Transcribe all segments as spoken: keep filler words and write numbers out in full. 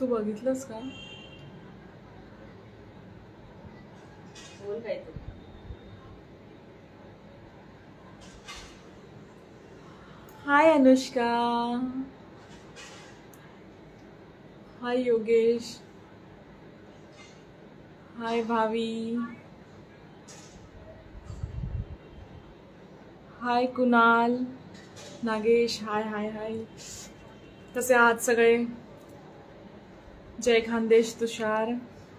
तू बघितलंस का? बोल काहीतरी. हाय अनुष्का. हाय योगेश. हाय भावी. हाय कुणाल. नागेश. हाय हाय हाय. कसे आहात सगळे? जय खानदेश. तुषार.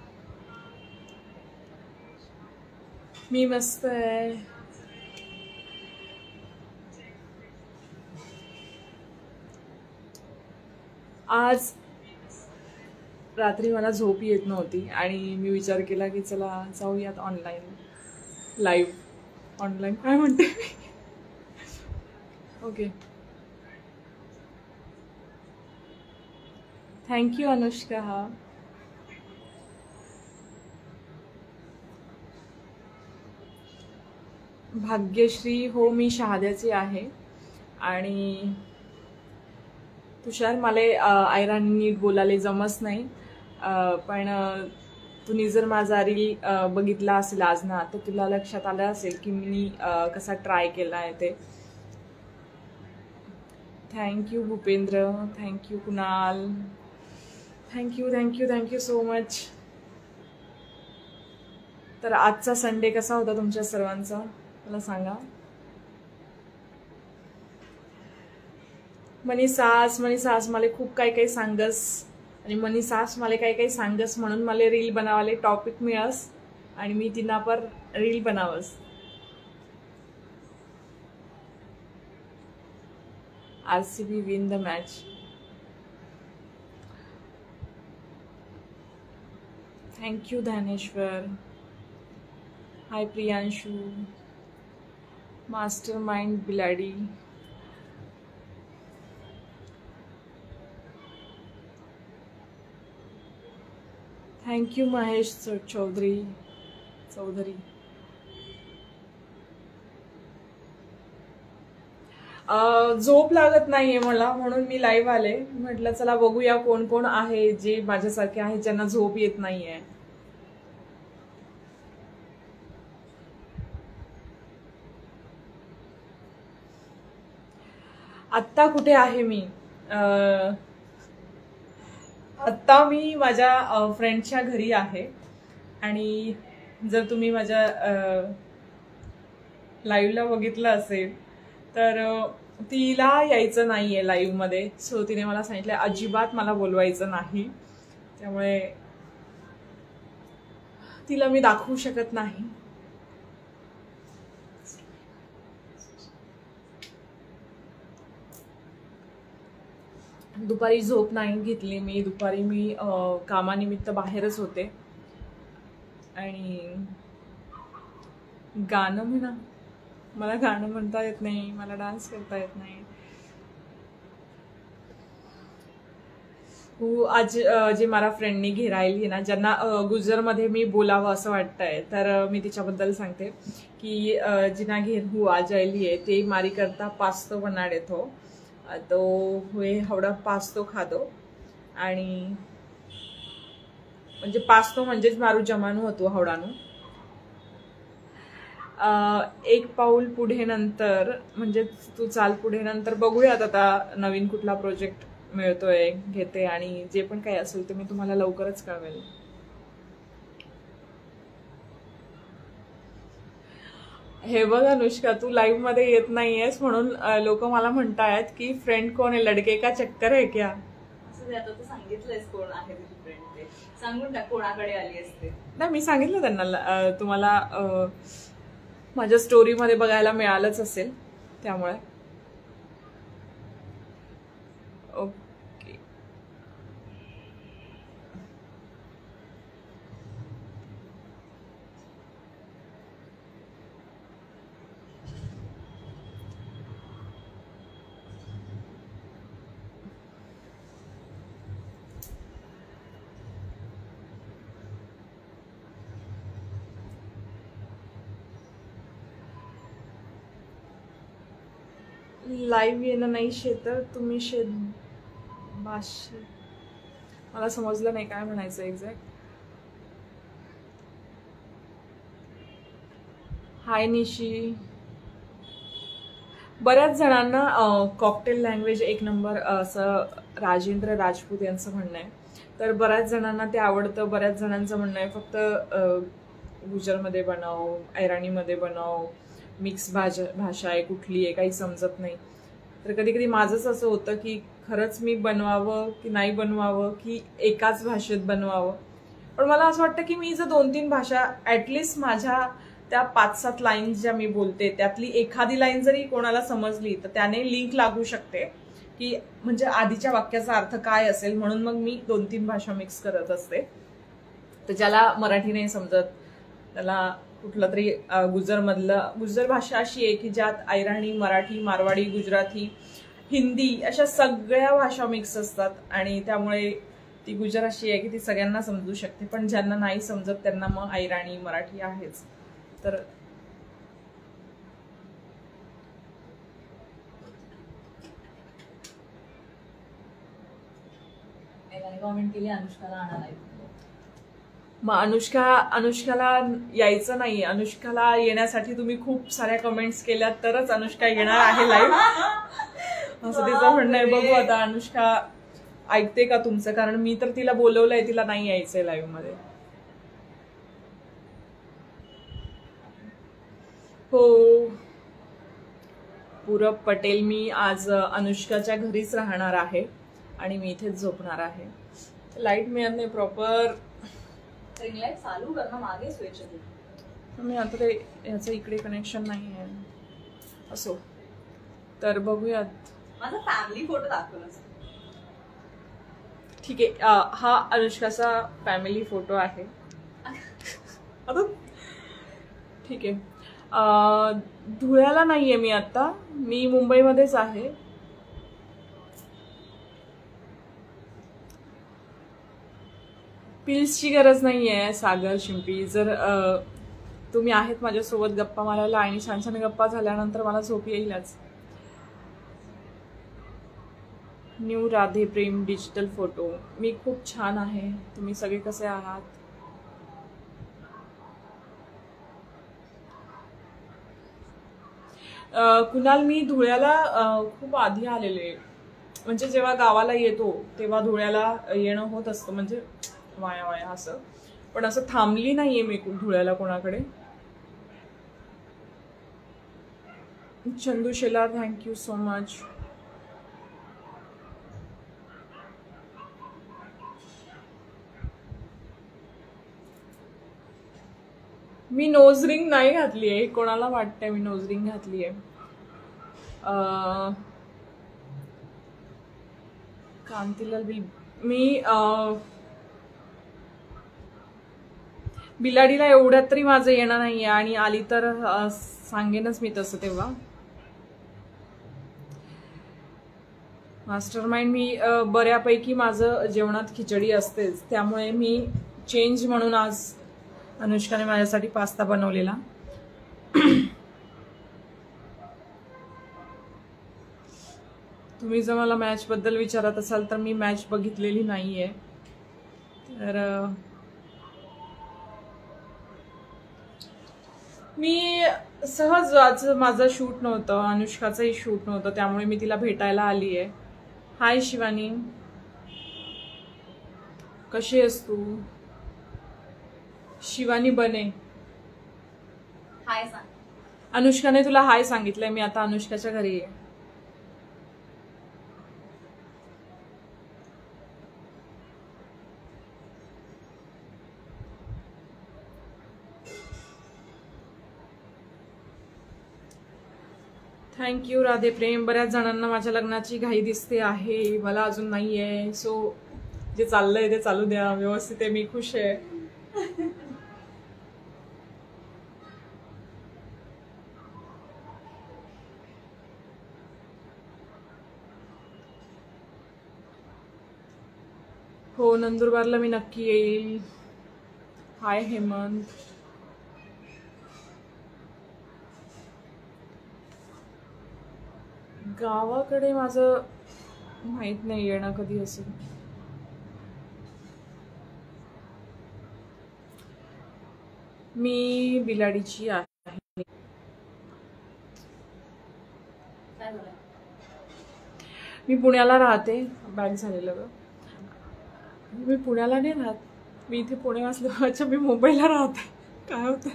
मी मस्त आहे. आज रात्री मला झोप येत नव्हती आणि मी विचार केला की चला जाऊयात ऑनलाईन लाईव्ह. ऑनलाईन काय म्हणते ओके. थँक्यू अनुष्का. हा भाग्यश्री. हो मी शहाद्याची आहे. आणि तुषार मला आयराणी नीट बोलायला जमत नाही, पण तुम्ही जर माझा रील बघितला असेल आज ना तर तुला लक्षात आलं असेल की मी कसा ट्राय केला आहे ते. Thank you Bhupendra. Thank you Kunal. Thank you thank you thank you so much. तर आजचा संडे कसा होता तुमच्या सर्वांचा मला सांगा. मनी सास मनी सास मला खूप काही काही सांगस आणि मनी सास मला काही काही सांगस म्हणून मला रील बनावाले टॉपिक मिळस आणि मी तिना पर रील बनावस. RCB win the match. Thank you Dnyaneshwar. Hi Priyanshu. Master mind बिलाडी. थँक्यू महेश चौधरी. चौधरी. झोप लागत नाहीये मला म्हणून मी लाईव्ह आले. म्हटलं चला बघूया कोण कोण आहे जे माझ्यासारखे आहे ज्यांना झोप येत नाहीये. आत्ता कुठे आहे मी? आत्ता मी माझ्या फ्रेंडच्या घरी आहे आणि जर तुम्ही माझ्या लाईव्हला बघितलं असेल तर तिला यायचं नाहीये लाईव्ह मध्ये. सो तिने मला सांगितलं अजिबात मला बोलवायचं नाही, त्यामुळे तिला मी दाखवू शकत नाही. दुपारी झोप नाही घेतली मी. दुपारी मी कामानिमित्त बाहेरच होते आणि गाणं म्हणा, मला गाणं म्हणता येत नाही, मला डान्स करता येत नाही. हो आज जे मला फ्रेंडनी घेरायली ना, ज्यांना गुजरमध्ये मी बोलावं असं वाटतंय तर मी तिच्याबद्दल सांगते की जिना घेर हु आज आयली है ते मारी करता पास्तो बनाडे थो तो हुए हवडा पास्तो खादो. आणि म्हणजे पास्तो म्हणजेच मारू जमानू होतो हवडानू. एक पाऊल पुढे नंतर म्हणजे तू चाल पुढे नंतर बघूयात आता नवीन कुठला प्रोजेक्ट मिळतोय घेते आणि जे पण काही असेल ते मी तुम्हाला लवकरच कळवेल. हे बघ अनुष्का, तू लाईव्ह मध्ये येत नाहीयेस म्हणून लोक मला म्हणतायत की फ्रेंड कोण आहे, लडके का चक्कर आहे क्या? असं आता तू सांगितलंयस कोण आहे तुझी फ्रेंड ते सांगून टाक कोणाकडे आली असते. नाही मी सांगितलं त्यांना, तुम्हाला माझ्या स्टोरीमध्ये बघायला मिळालंच असेल त्यामुळे. ओके लाईव्ह येणं नाही शेत तुम्ही शेत भाषे मला समजलं नाही काय म्हणायचं एक्झॅक्ट. हाय निशी. बऱ्याच जणांना कॉकटेल लँग्वेज एक नंबर असं राजेंद्र राजपूत यांचं म्हणणं आहे. तर बऱ्याच जणांना ते आवडतं. बऱ्याच जणांचं म्हणणं आहे फक्त गुजरमध्ये बनव, ऐराणीमध्ये बनव, मिक्स भाषा भाषा आहे कुठली आहे काही समजत नाही. तर कधी कधी माझंच असं होतं की खरंच मी बनवावं की नाही बनवावं की एकाच भाषेत बनवावं. पण मला असं वाटतं की मी जर दोन तीन भाषा ॲटलिस्ट माझ्या त्या पाच सात लाईन्स ज्या मी बोलते त्यातली एखादी लाईन जरी कोणाला समजली तर त्याने लिंक लागू शकते की म्हणजे आधीच्या वाक्याचा अर्थ काय असेल. म्हणून मग मी दोन तीन भाषा मिक्स करत असते. तर ज्याला मराठी नाही समजत त्याला कुठलं तरी गुजरमधलं, गुजर भाषा अशी आहे की ज्यात ऐराणी, मराठी, मारवाडी, गुजराती, हिंदी अशा सगळ्या भाषा मिक्स असतात आणि त्यामुळे ती गुजर अशी आहे की ती सगळ्यांना समजू शकते. पण ज्यांना नाही समजत त्यांना मग ऐराणी, मराठी आहेच. तर कॉमेंट केली अनुष्काला आणायला. मग अनुष्का अनुष्काला यायचं नाही. अनुष्काला येण्यासाठी तुम्ही खूप साऱ्या कमेंट्स केल्या तरच अनुष्का येणार आहे लाईव्ह असं तिचं म्हणणं आहे. बघू आता अनुष्का ऐकते का तुमचं, कारण मी तर तिला बोलवलंय, तिला नाही यायचंय लाईव्ह मध्ये. हो पूरब पटेल, मी आज अनुष्काच्या घरीच राहणार आहे आणि मी इथेच झोपणार आहे. लाईट मिळत नाही प्रॉपर. लाईट चालू कर ना, मागे स्विच मी आता ते ह्याचं इकडे कनेक्शन नाही आहे. असो तर बघूयात. माझा फॅमिली फोटो दाखवला. ठीक आहे, हा अनुष्काचा फॅमिली फोटो आहे. आता ठीक आहे. धुळ्याला नाहीये मी आता, मी मुंबईमध्येच आहे. पिल्सची गरज नाहीये सागर शिंपी. जर तुम्ही आहेत माझ्यासोबत गप्पा मारायला आणि छान छान गप्पा झाल्यानंतर मला झोप येईलच. New Radhe Prem digital photo. मी खूप छान आहे. तुम्ही सगळे कसे आहात? कुणाल, मी धुळ्याला खूप आधी आलेले, म्हणजे जेव्हा गावाला येतो तेव्हा धुळ्याला येणं होत असतं, म्हणजे वाया वाया असं. पण असं थांबली नाहीये मी धुळ्याला कोणाकडे. Chandu Shelar, thank you so much. मी नोज रिंग नाही घातली आहे. कोणाला वाटतंय मी नोज रिंग घातली आहे? कांतीलाल बिल, मी बिलाडीला एवढ्यात तरी माझं येणं नाहीये आणि आली तर सांगेनच मी तसं तेव्हा. मास्टर माइंड, मी बऱ्यापैकी माझं जेवणात खिचडी असतेच, त्यामुळे मी चेंज म्हणून आज अनुष्काने माझ्यासाठी पास्ता बनवलेला. तुम्ही जर मला मॅच बद्दल विचारत असाल तर मी मॅच बघितलेली नाहीये. तर मी सहज, आज माझं शूट नव्हतं, अनुष्काचंही शूट नव्हतं, त्यामुळे मी तिला भेटायला आली आहे. हाय शिवानी, कशी आहेस तू? शिवानी बने, हाय सांग. अनुष्काने तुला हाय सांगितलंय. मी आता अनुष्काच्या घरी आहे. थँक्यू राधे प्रेम. बऱ्याच जणांना माझ्या लग्नाची घाई दिसते आहे, मला अजून नाहीये. सो जे चाललंय ते चालू द्या, व्यवस्थित आहे, मी खुश आहे. हो नंदुरबारला मी नक्की येईल. हाय हेमंत. गावाकडे माझं माहित नाही येणं कधी असेल. मी बिलाडीची आहे. काय झालं? मी पुण्याला राहते. बॅग झालेलं ग. मी पुण्याला नाही राहत. मी इथे पुणे वाचलं. अच्छा, मी मुंबईला राहते. काय होतं?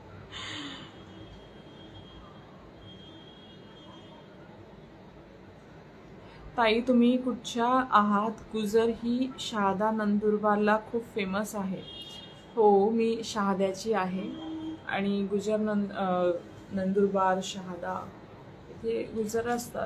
ताई तुम्ही कुठच्या आहात? गुजर ही शहादा नंदुरबारला खूप फेमस आहे. हो, मी शहाद्याची आहे आणि गुजर नंद नंदुरबार शहादा इथे गुजर असतात.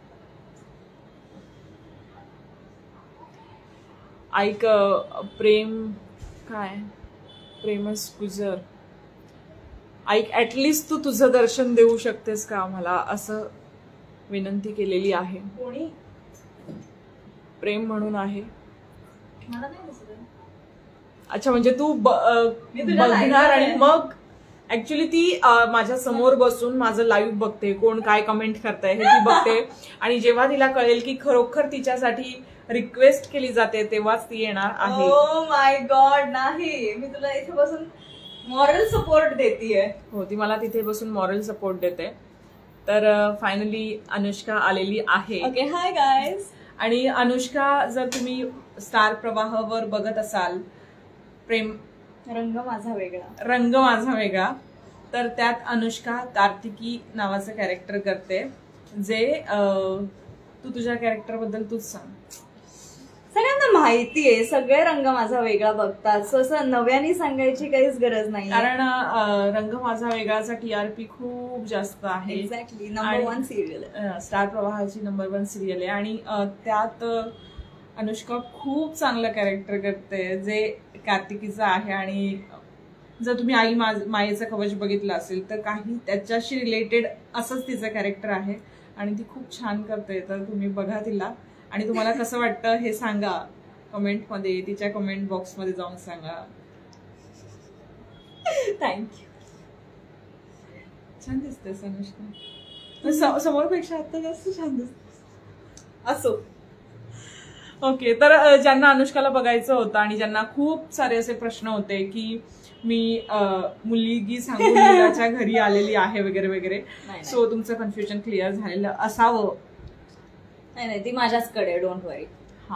ऐक प्रेम काय प्रेमस गुजर ऐक, ॲटलिस्ट तू तुझं दर्शन देऊ शकतेस का आम्हाला, असं विनंती केलेली आहे. कोणी? प्रेम म्हणून आहे. मला नाही दिसत. अच्छा, म्हणजे तू ब- अ, मी तुला live बघणार आणि आहे. मग ऍक्च्युली ती अ, माझ्या समोर बसून माझं लाईव्ह बघते, कोण काय कमेंट करताय हे ती बघते. आणि जेव्हा तिला कळेल की खरोखर तिच्यासाठी रिक्वेस्ट केली जाते तेव्हाच ती येणार आहे. ओ माय गॉड, नाही. मी तुला इथे बसून मॉरल सपोर्ट देतीये. हो, ती मला तिथे बसून मॉरल सपोर्ट देते. तर फायनली अनुष्का आलेली आहे. Okay, hi guys. आणि अनुष्का, जर तुम्ही स्टार प्रवाहावर बघत असाल प्रेम रंग माझा वेगळा, रंग माझा वेगळा, तर त्यात अनुष्का कार्तिकी नावाचं कॅरेक्टर करते. जे अं, तू तुझ्या कॅरेक्टर बद्दल तूच सांग. सगळ्यांना माहितीये, सगळे रंग माझा वेगळा बघतात. सो असं नव्याने सांगायची काहीच गरज नाही. कारण अं, रंग माझा वेगळाचा टीआरपी खूप जास्त आहे. Exactly, number one serial um, Star प्रवाहाची नंबर वन सिरियल आहे. आणि अं, त्यात अं, अनुष्का खूप चांगलं कॅरेक्टर करते जे कार्तिकीचं आहे. आणि जर तुम्ही आई मायेचं कवच बघितलं असेल तर काही त्याच्याशी रिलेटेड असंच तिचं कॅरेक्टर आहे आणि ती खूप छान करते. तर तुम्ही बघा तिला आणि तुम्हाला कसं वाटतं हे सांगा कमेंटमध्ये, तिच्या कमेंट बॉक्समध्ये जाऊन सांगा. थँक्यू. छान दिसतेस अनुष्का, समोरपेक्षा आता जास्त छान दिसतेस. असो. ओके, तर ज्यांना अनुष्काला बघायचं होतं आणि ज्यांना खूप सारे असे प्रश्न होते की मी मुलगी सांगून मुलाच्या घरी आलेली आहे वगैरे वगैरे, सो तुमचं कन्फ्युजन क्लिअर झालेलं असावं. नाही नाही, ती माझ्याचकडे, डोंट वरी. हा,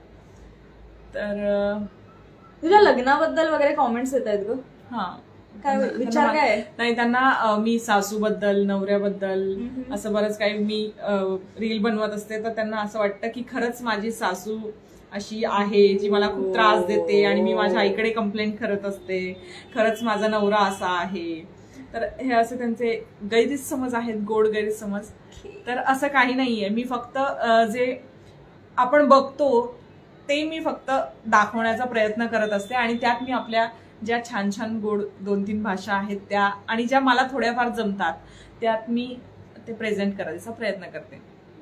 तर तुझ्या लग्नाबद्दल वगैरे कॉमेंट्स येत आहेत ग. हा, काय विचार काय? नाही, त्यांना मी सासूबद्दल, नवऱ्याबद्दल असं बरंच काही मी रील बनवत असते, तर त्यांना असं वाटतं की खरंच माझी सासू अशी आहे जी मला खूप त्रास देते आणि मी माझ्या आईकडे कंप्लेंट करत असते, खरंच माझा नवरा असा आहे. तर हे असे त्यांचे गैरसमज आहेत, गोड गैरसमज. तर असं काही नाहीये. मी फक्त जे आपण बघतो ते मी फक्त दाखवण्याचा प्रयत्न करत असते आणि त्यात मी आपल्या ज्या छान छान गोड दोन तीन भाषा आहेत त्या आणि ज्या मला थोड्याफार जमतात त्यात मी ते प्रेझेंट करायचा प्रयत्न करते.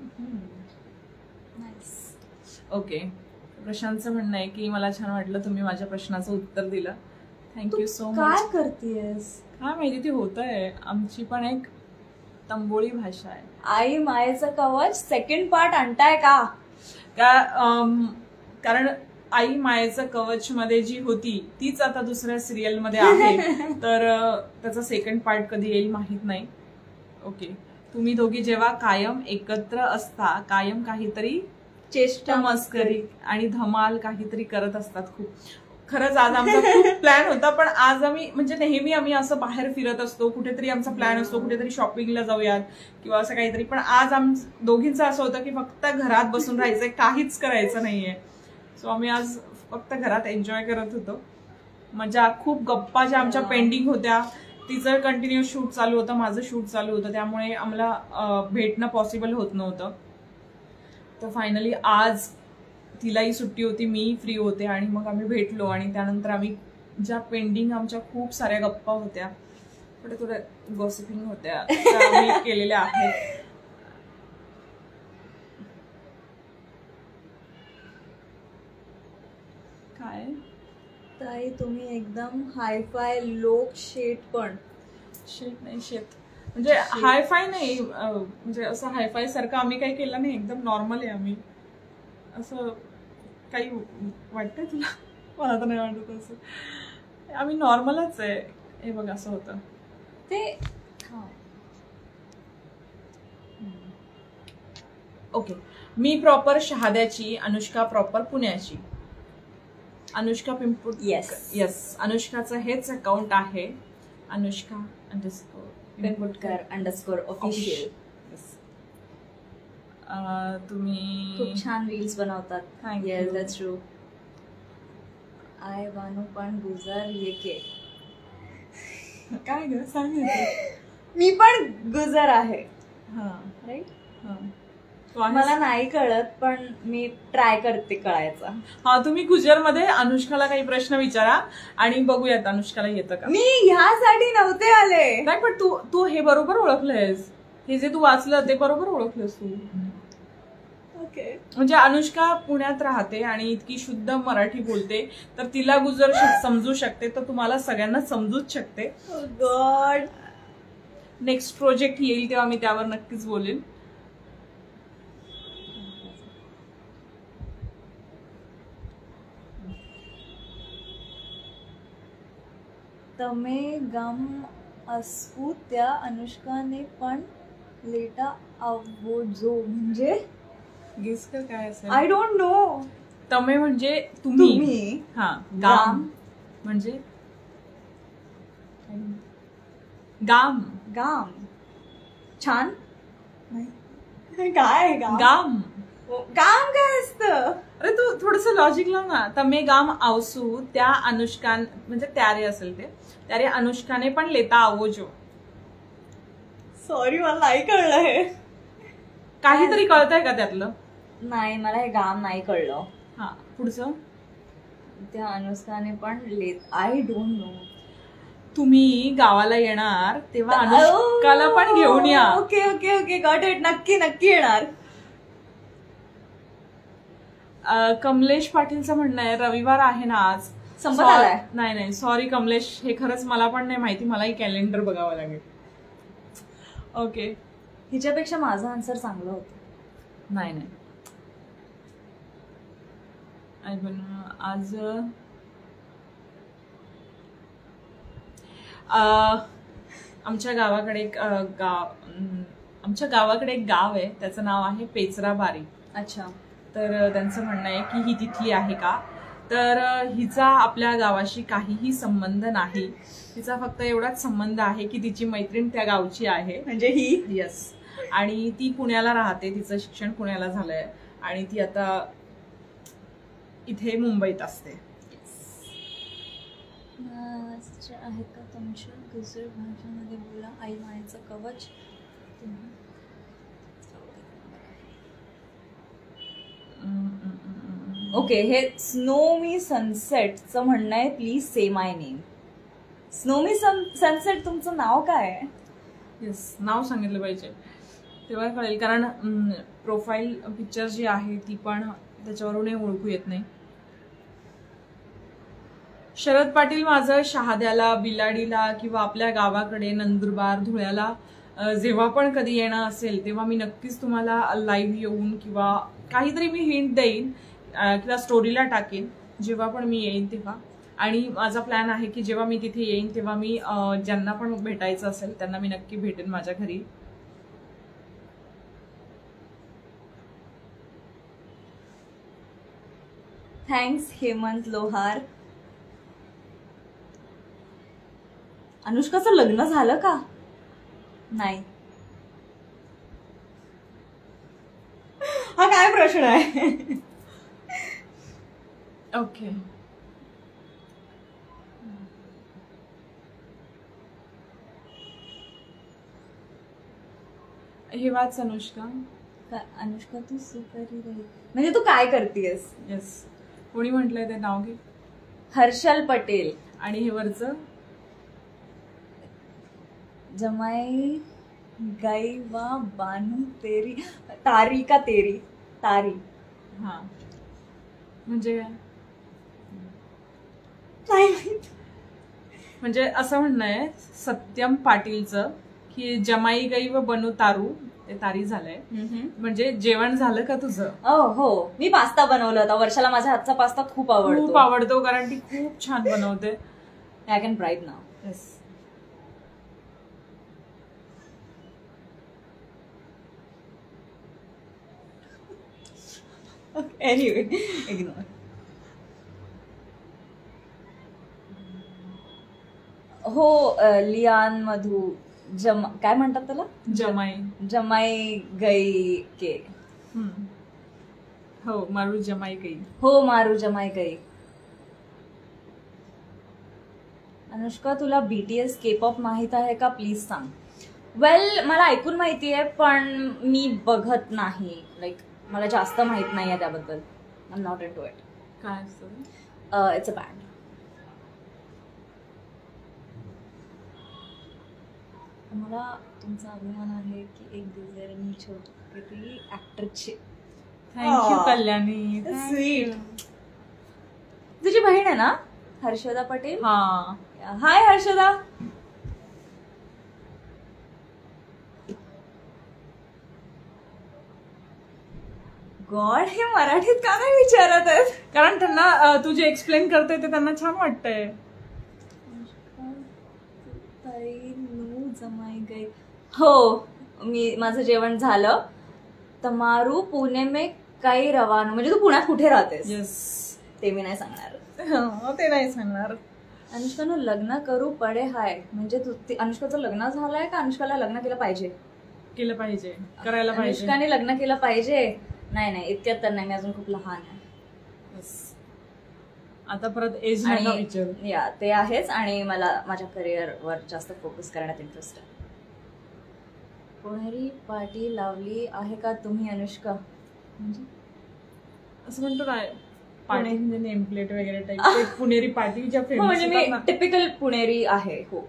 ओके, प्रशांतचं म्हणणं आहे की मला छान वाटलं तुम्ही माझ्या प्रश्नाचं उत्तर दिलं. Thank you so much. काय करतेस? काय माहिती, ती होत आहे. आमची पण एक तंबोळी भाषा आहे. आई मायेचं कवच सेकंड पार्ट आणताय का? कारण आई मायेचं कवच मध्ये जी होती तीच आता दुसऱ्या सिरियल मध्ये आहे, तर त्याचा सेकंड पार्ट कधी येईल माहित नाही. ओके, तुम्ही दोघी जेव्हा कायम एकत्र असता, कायम काहीतरी चेष्टा मस्करी आणि धमाल काहीतरी करत असतात. खूप खरंच आज आमचा खूप प्लॅन होता, पण आज आम्ही म्हणजे नेहमी आम्ही असं बाहेर फिरत असतो, कुठेतरी आमचा प्लॅन असतो, कुठेतरी शॉपिंगला जाऊयात किंवा असं काहीतरी. पण आज आम दोघींचं असं होतं की फक्त घरात बसून राहायचंय, काहीच करायचं नाहीये. सो आम्ही आज फक्त घरात एन्जॉय करत होतो. मजा, खूप गप्पा ज्या आमच्या पेंडिंग होत्या, तिचं कंटिन्यू शूट चालू होतं, माझं शूट चालू होतं, त्यामुळे आम्हाला भेटणं पॉसिबल होत नव्हतं. तर फायनली आज तिलाही सुट्टी होती, मी फ्री होते आणि मग आम्ही भेटलो. आणि त्यानंतर आम्ही ज्या पेंडिंग आमच्या खूप साऱ्या गप्पा होत्या, थोड्या थोड्या गॉसिपिंग होत्या, त्या आम्ही केलेल्या आहेत. काय ताई तुम्ही एकदम हायफाय लोक शेट, पण शेट नाही, शेत म्हणजे हायफाय नाही, म्हणजे असं हायफाय सारखं आम्ही काही केलं नाही, एकदम नॉर्मल आहे आम्ही. असं काही वाटतंय तुला? मला तर नाही वाटत असं. आम्ही नॉर्मलच आहे, हे बघ असं होतं ते. हा. ओके. मी प्रॉपर शहाद्याची, अनुष्का प्रॉपर पुण्याची. अनुष्का पिंपुट. येस येस, अनुष्काचं हेच अकाउंट आहे, Anushka underscore Pimputkar underscore official. तुम्ही खूप छान रील्स बनवतात. Thank yes you. That's true. आय वानू पण गुजर ये के. काय ग सांगितलं. मी पण गुजर आहे. हा राईट. हा. तू आहेस? मला नाही कळत पण मी ट्राय करते कळायचा. हा, तुम्ही गुजरमध्ये अनुष्काला काही प्रश्न विचारा आणि बघूयात अनुष्काला येतं का. मी ह्यासाठी नव्हते आले. नाही, पण तू तू हे बरोबर ओळखलंयस. हे जे तू वाचलं ते बरोबर ओळखलंस तू. ओके. म्हणजे अनुष्का पुण्यात राहते आणि इतकी शुद्ध मराठी बोलते, तर तिला गुजर श- समजू शकते, तर तुम्हाला सगळ्यांना समजूच शकते. गॉड. नेक्स्ट प्रोजेक्ट येईल तेव्हा मी त्यावर नक्कीच बोलेन. तमे गम असू त्या अनुष्काने पण लेटा आवोजो म्हणजे गेस कर काय असेल. I don't know. तमे म्हणजे तुम्ही. तुम्ही. हा. गाम गाम म्हणजे गाम. गाम छान. काय गाम गाम गाम काय असतं. अरे तू थोडस लॉजिक लाव ना. तमे गाम आवसू त्या अनुष्कान म्हणजे त्यारे असेल ते, त्यारे अनुष्काने पण लेता आवोजो. सॉरी मला नाही कळलं हे. काहीतरी कळतंय का त्यातलं. नाही मला हे गाम नाही कळलं. हा, पुढचं. त्या अनुष्काने पण लेत. I don't know. तुम्ही गावाला येणार तेव्हा अनुष्काला पण घेऊन या. Okay okay okay got it. नक्की नक्की येणार. अं, कमलेश पाटीलचं म्हणणं आहे रविवार आहे ना आज. संपत सॉ- आलाय. नाही नाही सॉरी कमलेश, हे खरंच मला पण नाही माहिती. मलाही कॅलेंडर बघावं लागेल. ओके. हिच्यापेक्षा माझं आन्सर चांगलं होतं. नाही नाही I पण आज अं, आमच्या गावाकडे एक अं, गाव अं, आमच्या गावाकडे एक गाव आहे, त्याचं नाव आहे पेचराबारी. अच्छा. तर त्यांचं म्हणणं आहे की ही तिथली आहे का. तर हिचा आपल्या गावाशी काहीही संबंध नाही. तिचा फक्त एवढाच संबंध आहे की तिची मैत्रीण त्या गावची आहे. म्हणजे ही. येस. आणि ती पुण्याला राहते, तिचं शिक्षण पुण्याला झालंय आणि ती आता इथे मुंबईत असते. आहेत का तुमच्या गुजर भाषेमध्ये बोला. आई मायेचं कवच. ओके. हे स्नोमी सनसेटचं म्हणणं आहे प्लीज से माय नेम. स्नोमी सनसेट तुमचं नाव काय आहे. येस, नाव सांगितलं पाहिजे तेव्हा कळेल, कारण प्रोफाईल पिक्चर जी आहे ती पण त्याच्यावरूनही ओळखू येत नाही. शरद पाटील माझं शहाद्याला, बिलाडीला किंवा आपल्या गावाकडे नंदुरबार, धुळ्याला जेव्हा पण कधी येणं असेल तेव्हा मी नक्कीच तुम्हाला लाईव्ह येऊन किंवा काहीतरी मी हिंट देईन किंवा स्टोरीला टाकेन जेव्हा पण मी येईन तेव्हा. आणि माझा प्लॅन आहे की जेव्हा मी तिथे येईन तेव्हा मी ज्यांना पण भेटायचं असेल त्यांना मी नक्की भेटेन माझ्या घरी. थँक्स हेमंत लोहार. अनुष्काचं लग्न झालं का. नाही. हा काय प्रश्न आहे. ओके. हे वाच अनुष्का. अनुष्का तू सुकरी रही म्हणजे तू काय करतेस. येस. कोणी म्हटलंय ते नाव घे. हर्षल पटेल. आणि हे वरचं जमाई गई वा बानू तेरी तारी का तेरी तारी. हा म्हणजे म्हणजे असं म्हणणं आहे सत्यम पाटीलचं की जमाई गई व बनू तारू, ते तारी झालंय. म्हणजे जेवण झालं का तुझं. ओ हो, मी पास्ता बनवला होता. वर्षाला माझ्या हातचा पास्ता खूप आवडतो. खूप आवडतो कारण ती खूप छान बनवते. आय कॅन ब्राईट नाव. येस. Anyway ignore. हो लियान मधू जमा काय म्हणतात त्याला जमाई जमाई गई के. हम्म. हो मारू जमाई गई. हो मारू जमाई गई. अनुष्का तुला बीटीएस के पॉप माहित आहे का प्लीज सांग. वेल मला ऐकून माहिती आहे पण मी बघत नाही. लाईक मला जास्त माहित नाही आहे त्याबद्दल. I am not into it. काय असतं? It's a band. मला तुमचा अभिमान आहे की एक डिझायरनी छोटी ऍक्टरची. थँक्यू कल्याणी. स्वीट. तुझी बहीण आहे ना हर्षदा पटेल. हा हाय हर्षदा. गॉड हे मराठीत का नाही विचारत आहेत. कारण त्यांना अ, तू जे एक्सप्लेन करते ते त्यांना छान वाटतंय. जमाई गई. हो मी माझं जेवण झालं. तमारू पुणे में काही रवाना म्हणजे तू पुण्यात कुठे राहतेस. येस ते मी नाही सांगणार. ते नाही सांगणार. अनुष्कानं लग्न करू पडे हाय म्हणजे तू अनुष्काचं लग्न झालंय का अनुष्काला लग्न केलं पाहिजे. केलं पाहिजे करायला पाहिजे. अनुष्काने लग्न केलं पाहिजे. नाही नाही इतक्यात तर नाही. मी अजून खूप लहान आहे. आता परत एज नाही विचार. या ते आहेच आणि मला माझ्या करिअरवर जास्त फोकस करण्यात इंटरेस्ट आहे. पुणेरी पार्टी लावली आहे का तुम्ही अनुष्का. म्हणजे असं म्हणतो ना पार्टी म्हणजे नेम प्लेट वगैरे टाईप पुणेरी पार्टी ज्या फेमस म्हणजे मी टिपिकल पुणेरी आहे. हो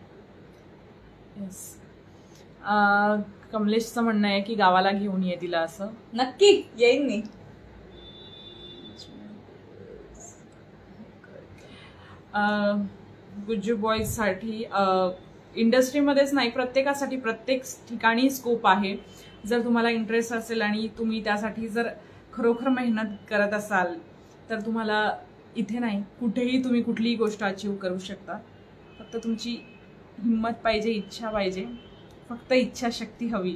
येस. कमलेशचं म्हणणं आहे की गावाला घेऊन ये तिला. असं नक्की येईन मी. गुज्जू बॉईज साठी इंडस्ट्रीमध्येच नाही प्रत्येकासाठी प्रत्येक ठिकाणी स्कोप आहे. जर तुम्हाला इंटरेस्ट असेल आणि तुम्ही त्यासाठी जर खरोखर मेहनत करत असाल तर तुम्हाला इथे नाही कुठेही तुम्ही कुठलीही गोष्ट अचीव करू शकता. फक्त तुमची हिंमत पाहिजे इच्छा पाहिजे. फक्त इच्छाशक्ती हवी.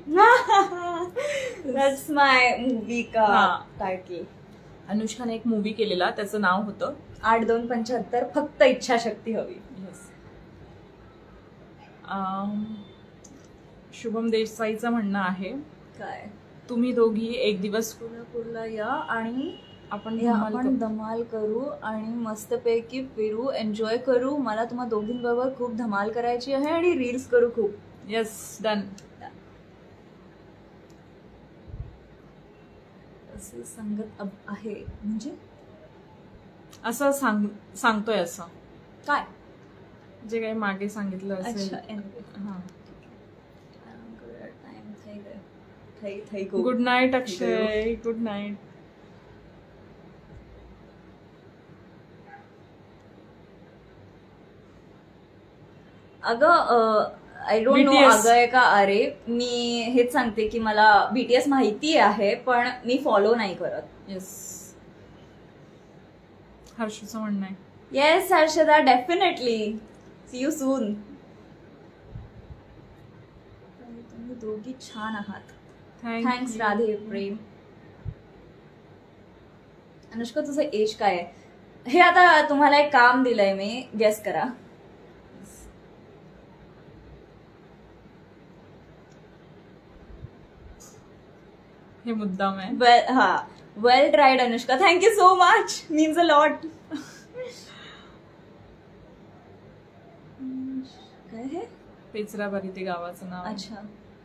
दॅट्स माय मूवी का टायटल. अनुष्काने एक मूवी केलेला त्याचं नाव होतं आठ दोन पंच्याहत्तर फक्त इच्छाशक्ती हवी. येस. शुभम देसाईचं म्हणणं आहे काय तुम्ही दोघी एक दिवस कोल्हापूरला या आणि आपण आपण धमाल करू आणि मस्तपैकी फिरू एन्जॉय करू. मला तुम्हा दोघींबरोबर खूप धमाल करायची आहे आणि रील्स करू खूप. Yes done. असे सांगत आहे म्हणजे असं सांग सांगतोय असं काय जे काही मागे सांगितलं असेल. Good night Akshay. Good night. अगं आय डोंट नो अगं आहे का अरे मी हेच सांगते की मला बीटीएस माहिती आहे पण मी फॉलो नाही करत. येस. हर्षचं म्हणणं आहे. Yes Harshada definitely. See you soon. तुम्ही दोघी छान आहात. थँक्स राधे प्रेम. अनुष्का तुझं एज काय आहे. हे आता तुम्हाला एक काम दिलंय मी गेस करा. हे मुद्दाम आहे. वेल हा well tried Anushka. Thank you so much. Means a lot. काय हे पेचराबारी ते गावाचं नाव. अच्छा.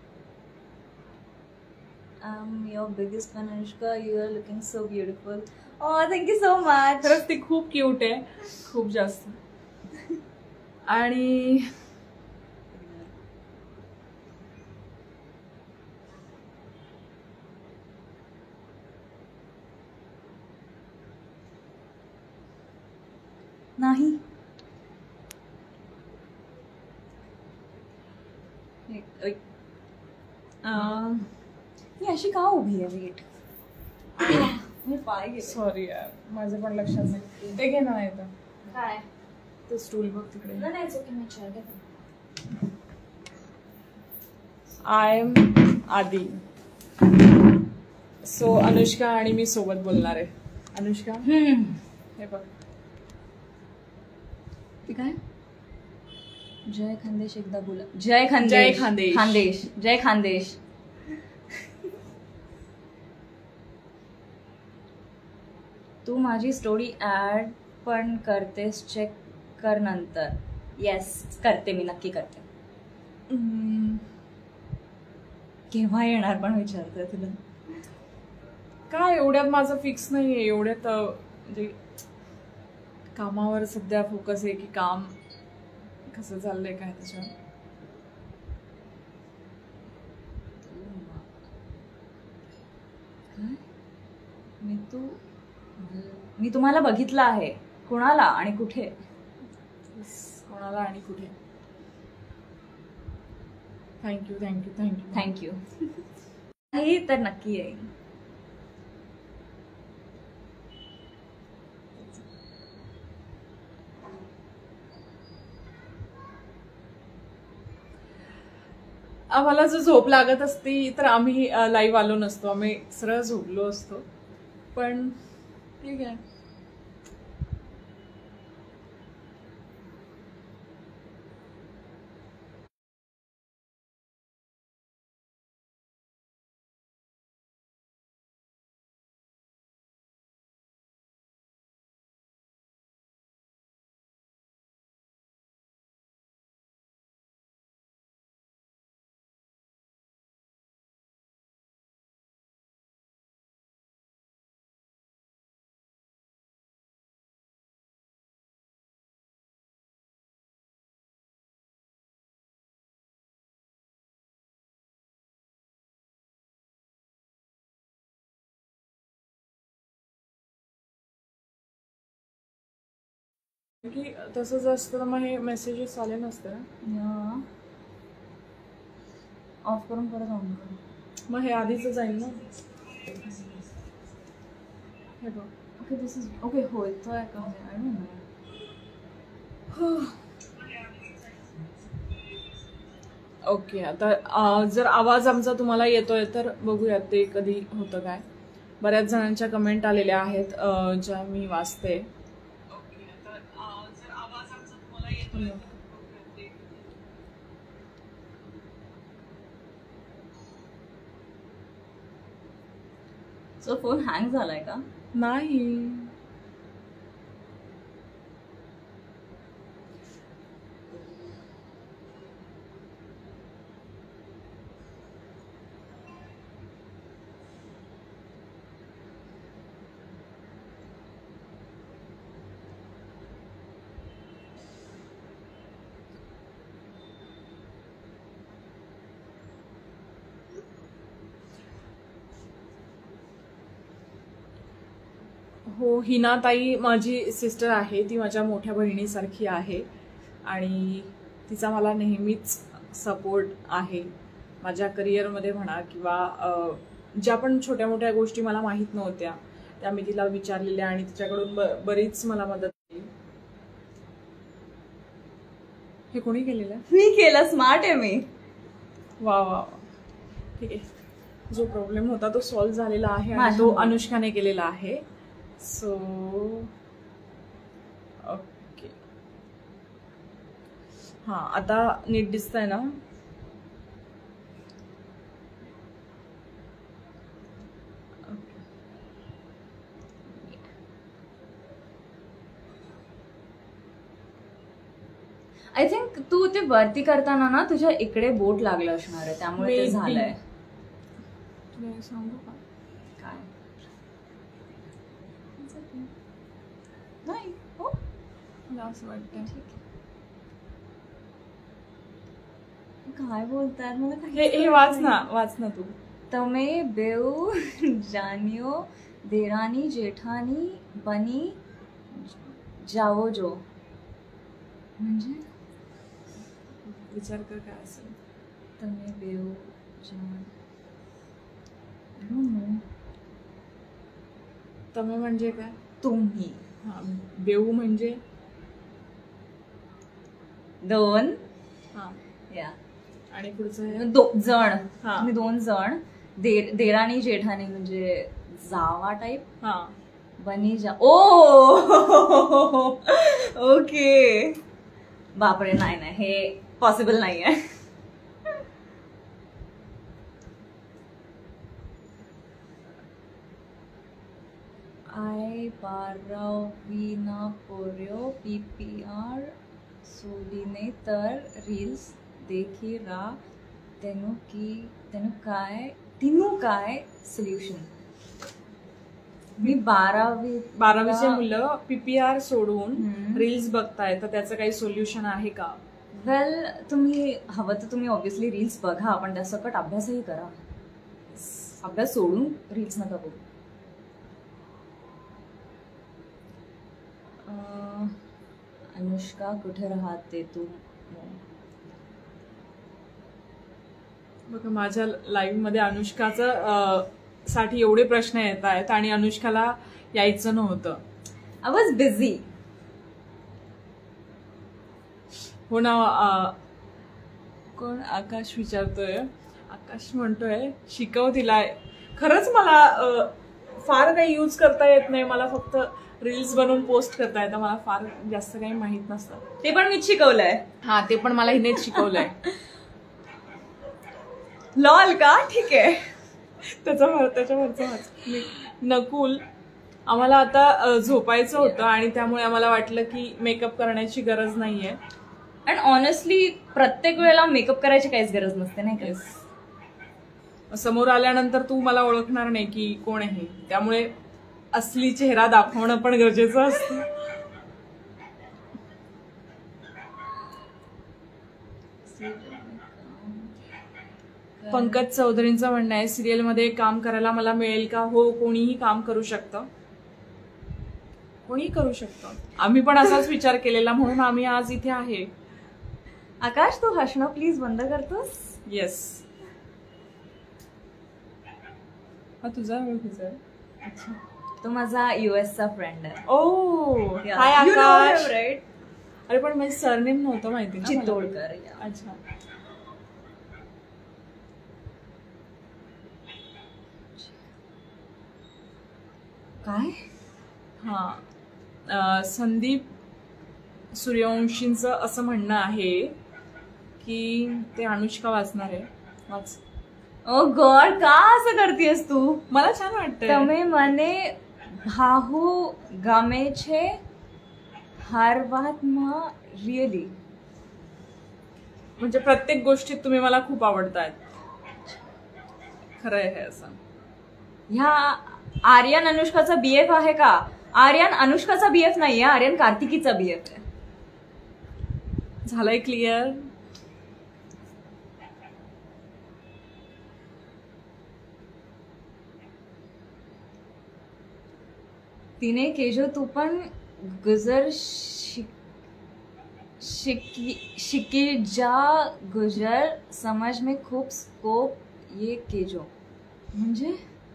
I'm your biggest fan Anushka. You are looking so beautiful. Oh, thank you so much. खरंच ती खूप क्यूट आहे खूप जास्त. आणि नाही मी अशी का उभी आहे. वेट मी पाय गेले. सॉरी यार माझं पण लक्षात नाही. ते घे ना नाही तर काय ते स्टूल बघ तिकडे. नाही ओके मी चेअर घेते. I am Aadi. So Anushka आणि मी सोबत बोलणार आहे. अनुष्का हे बघ ती काय जय खानदेश एकदा बोला. जय खानदेश. जय खानदेश. खानदेश जय खानदेश. तू माझी स्टोरी ऍड पण करतेस, चेक कर नंतर. येस करते मी, नक्की करते. केव्हा येणार पण विचारते तुला. काय एवढ्यात माझं फिक्स नाहीये. एवढ्यात म्हणजे कामावर सध्या फोकस आहे की काम कसं चाललंय काय त्याच्यावर. मी तू मी तुम्हाला बघितलं आहे. कुणाला आणि कुठे? कोणाला आणि कुठे? Thank you thank you thank you thank you. नाही तर नक्की येईल. आम्हाला जर झोप लागत असती तर आम्ही लाईव्ह आलो नसतो. आम्ही सरळ झोपलो असतो. पण ठीक आहे. की तसंच असतं मग हे मेसेजेस आले नसते ना. ऑफ करून परत ऑन करू. मग हे आधीच जाईल ना. हे बघ. Okay this is okay. होय तो आहे का? I don't no. ओके आता जर आवाज आमचा तुम्हाला येतोय तर बघूयात ते कधी होतं काय. बऱ्याच जणांच्या कमेंट आलेल्या आहेत ज्या मी वाचते. सो फोन हँग झालाय का? नाही. हो हिना ताई माझी सिस्टर आहे. ती माझ्या मोठ्या बहिणीसारखी आहे आणि तिचा मला नेहमीच सपोर्ट आहे. माझ्या करिअरमध्ये म्हणा किंवा ज्या पण छोट्या मोठ्या गोष्टी मला माहीत नव्हत्या त्या मी तिला विचारलेल्या आणि तिच्याकडून बरीच मला मदत केली. हे कोणी केलेलं? मी केलं. स्मार्ट आहे मी. वा वा. ठीक आहे. जो प्रॉब्लेम होता तो सॉल्व्ह झालेला आहे आणि तो अनुष्काने केलेला आहे. So okay. हा आता नीट दिसतंय ना? आय थिंक तू ते वरती करताना ना तुझ्या इकडे बोट लागलं असणार आहे त्यामुळे ते झालंय. तुला सांगू का काय? नाही हो मला असं वाटतं. काय बोलताय मला? हे हे वाच ना वाच ना तू. तमे बेऊ जानियो देरानी जेठानी बनी जाओ जो. म्हणजे विचार कर काय असेल. तमे बेऊ जान तमे म्हणजे काय? तुम्ही. हा बेऊ म्हणजे दोन. हा या आणि पुढचं दो जण. हा. तुम्ही दोन जण देर देराणी जेठाणी म्हणजे जावा टाईप. हा बनी जा. Oh okay. बापरे, नाही नाही, हे पॉसिबल नाही आहे. आय बारावीना पोर्यो पीपीआर सोडीने तर रील्स देखी रा तेनु की तेनु काय तिनू काय सोल्युशन. मी बारावी बारावीचे मुलं पीपीआर सोडून हम्म. रील्स बघताय, तर त्याचं काही सोल्युशन आहे का? वेल तुम्ही हवं तर तुम्ही ऑब्व्हियसली रील्स बघा, पण त्यासकट अभ्यासही करा. अभ्यास सोडून रील्स नका बघू. अं, अनुष्का कुठे राहते तू? बघा, माझ्या लाईव्ह मध्ये अनुष्काचं अं, साठी एवढे प्रश्न येत आहेत आणि अनुष्काला यायचं नव्हतं. I was busy. हो ना. अं, कोण? आकाश विचारतोय. आकाश म्हणतोय शिकव तिला. खरंच मला अं, फार काही यूज करता येत नाही. मला फक्त रील्स बनवून पोस्ट करता येतं. मला फार जास्त काही माहित नसतं. ते पण मीच शिकवलंय. हा, ते पण मला हिनेच शिकवलंय. लॉल का? ठीक आहे. त्याचा त्याच्यावरचा नकुल, आम्हाला आता झोपायचं होतं आणि त्यामुळे आम्हाला वाटलं की मेकअप करण्याची गरज नाहीये. आणि ऑनेस्टली प्रत्येक वेळेला मेकअप करायची काहीच गरज नसते, नाही का? समोर आल्यानंतर तू मला ओळखणार नाही की कोण आहे, त्यामुळे असली चेहरा दाखवणं पण गरजेचं असतं. पंकज चौधरींचं म्हणणं आहे सिरियलमध्ये काम करायला मला मिळेल का? हो, कोणीही काम करू शकतं, कोणीही करू शकतं. आम्ही पण असाच विचार केलेला, म्हणून आम्ही आज इथे आहे. आकाश, तू हसणं प्लीज बंद करतोस? येस. हा तुझा ओळखीचा आहे. अच्छा, तो माझा युएसचा फ्रेंड आहे. ओ हाय आकाश. अरे पण माझं सरनेम नव्हतं माहिती ना. चित्तोडकर. अच्छा. काय? हा, संदीप सूर्यवंशींचं असं म्हणणं आहे की ते अनुष्का वाचणार आहे. वाच. ओ गॉड, का असं करतेस तू? मला छान वाटतंय. તમે મને ભાહુ ગમે છે हर वातમાં रिअली. म्हणजे प्रत्येक गोष्टीत तुम्ही मला खूप आवडतायत. खरं आहे हे असं. ह्या आर्यन अनुष्काचा बीएफ आहे का? आर्यन अनुष्काचा बीएफ नाहीये, आर्यन कार्तिकीचा बीएफ आहे. झालंय क्लिअर. तिने केजो तू पण गुजर शिक शिकी शिकी जा गुजर समज में खूप स्कोप ये केजो. म्हणजे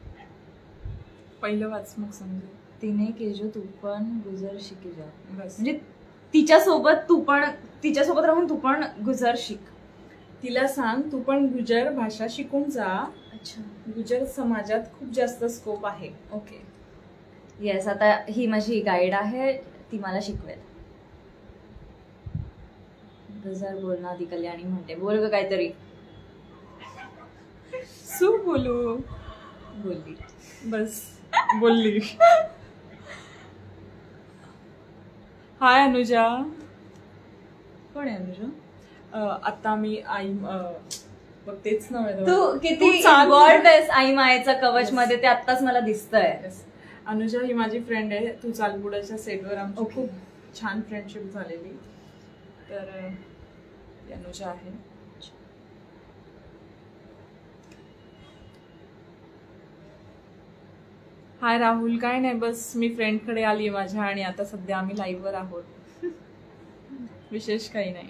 पहिलं वाच मग समजेल. तिने केजो तू पण गुजर शिकी जा. बस. म्हणजे तिच्यासोबत तू पण तिच्यासोबत राहून तू पण गुजर शिक. तिला सांग तू पण गुजर भाषा शिकून जा. अच्छा. गुजर समाजात खूप जास्त स्कोप आहे. ओके. येस, आता ही माझी गाईड आहे, ती मला शिकवेल. गुजर बोलना आधी कल्याणी म्हणते. बोल ग काहीतरी. सू बोलू. बोलली. बस बोलली. हाय अनुजा. कोण आहे अनुजा? आता मी आई बघ तेच नव्हे. तू किती इन्व्हॉल्व्ड आहेस आई मायेचा कवच मध्ये, ते आत्ताच मला दिसतंय. अनुजा ही माझी फ्रेंड आहे. तू चालबुडाच्या सेटवर आमची खूप छान फ्रेंडशिप झालेली. तर अनुजा आहे. हाय राहुल. काय नाही, बस मी फ्रेंडकडे आली माझ्या आणि आता सध्या आम्ही लाईव्हवर आहोत. विशेष काही नाही.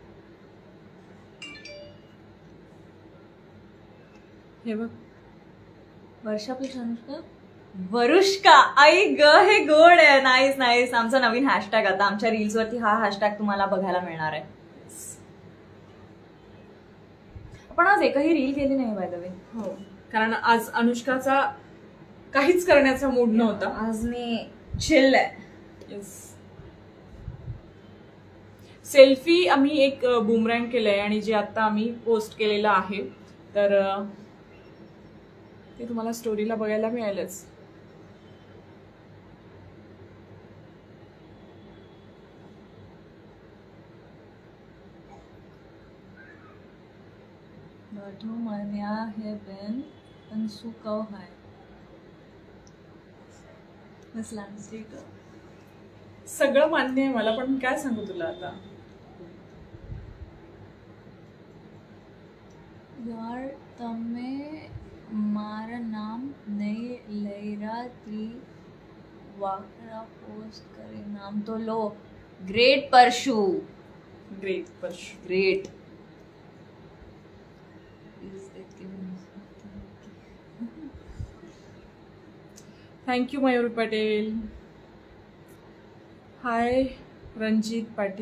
हे बघ, वर्षा प्लस अनुष्का. वरुष्का. आई ग, हे गोड आहे. Nice nice. आमचा नवीन हॅशटॅग आता आमच्या रील्स वरती हा हॅशटॅग तुम्हाला बघायला मिळणार आहे. yes. पण आज एकही रील केली नाही बाय द वे. हो. कारण आज अनुष्काचा काहीच करण्याचा मूड नव्हता. आज मी चिल आहे. येस. सेल्फी आम्ही एक बुमरँग केलंय आणि जे आता आम्ही पोस्ट केलेलं आहे तर ते तुम्हाला स्टोरीला बघायला मिळालंच. बैठो मन्या है बेन पंसु कौ है मिस लँडस्ट्रीट. सगळं मान्य आहे मला, पण काय सांगू तुला आता. यार तमे मारा नाम नहीं लई रहा थी वाकरा पोस्ट करे नाम तो लो. Great Parshu. Great Parshu. Great. Thank you Mayur Patel. Hi Ranjit Patil.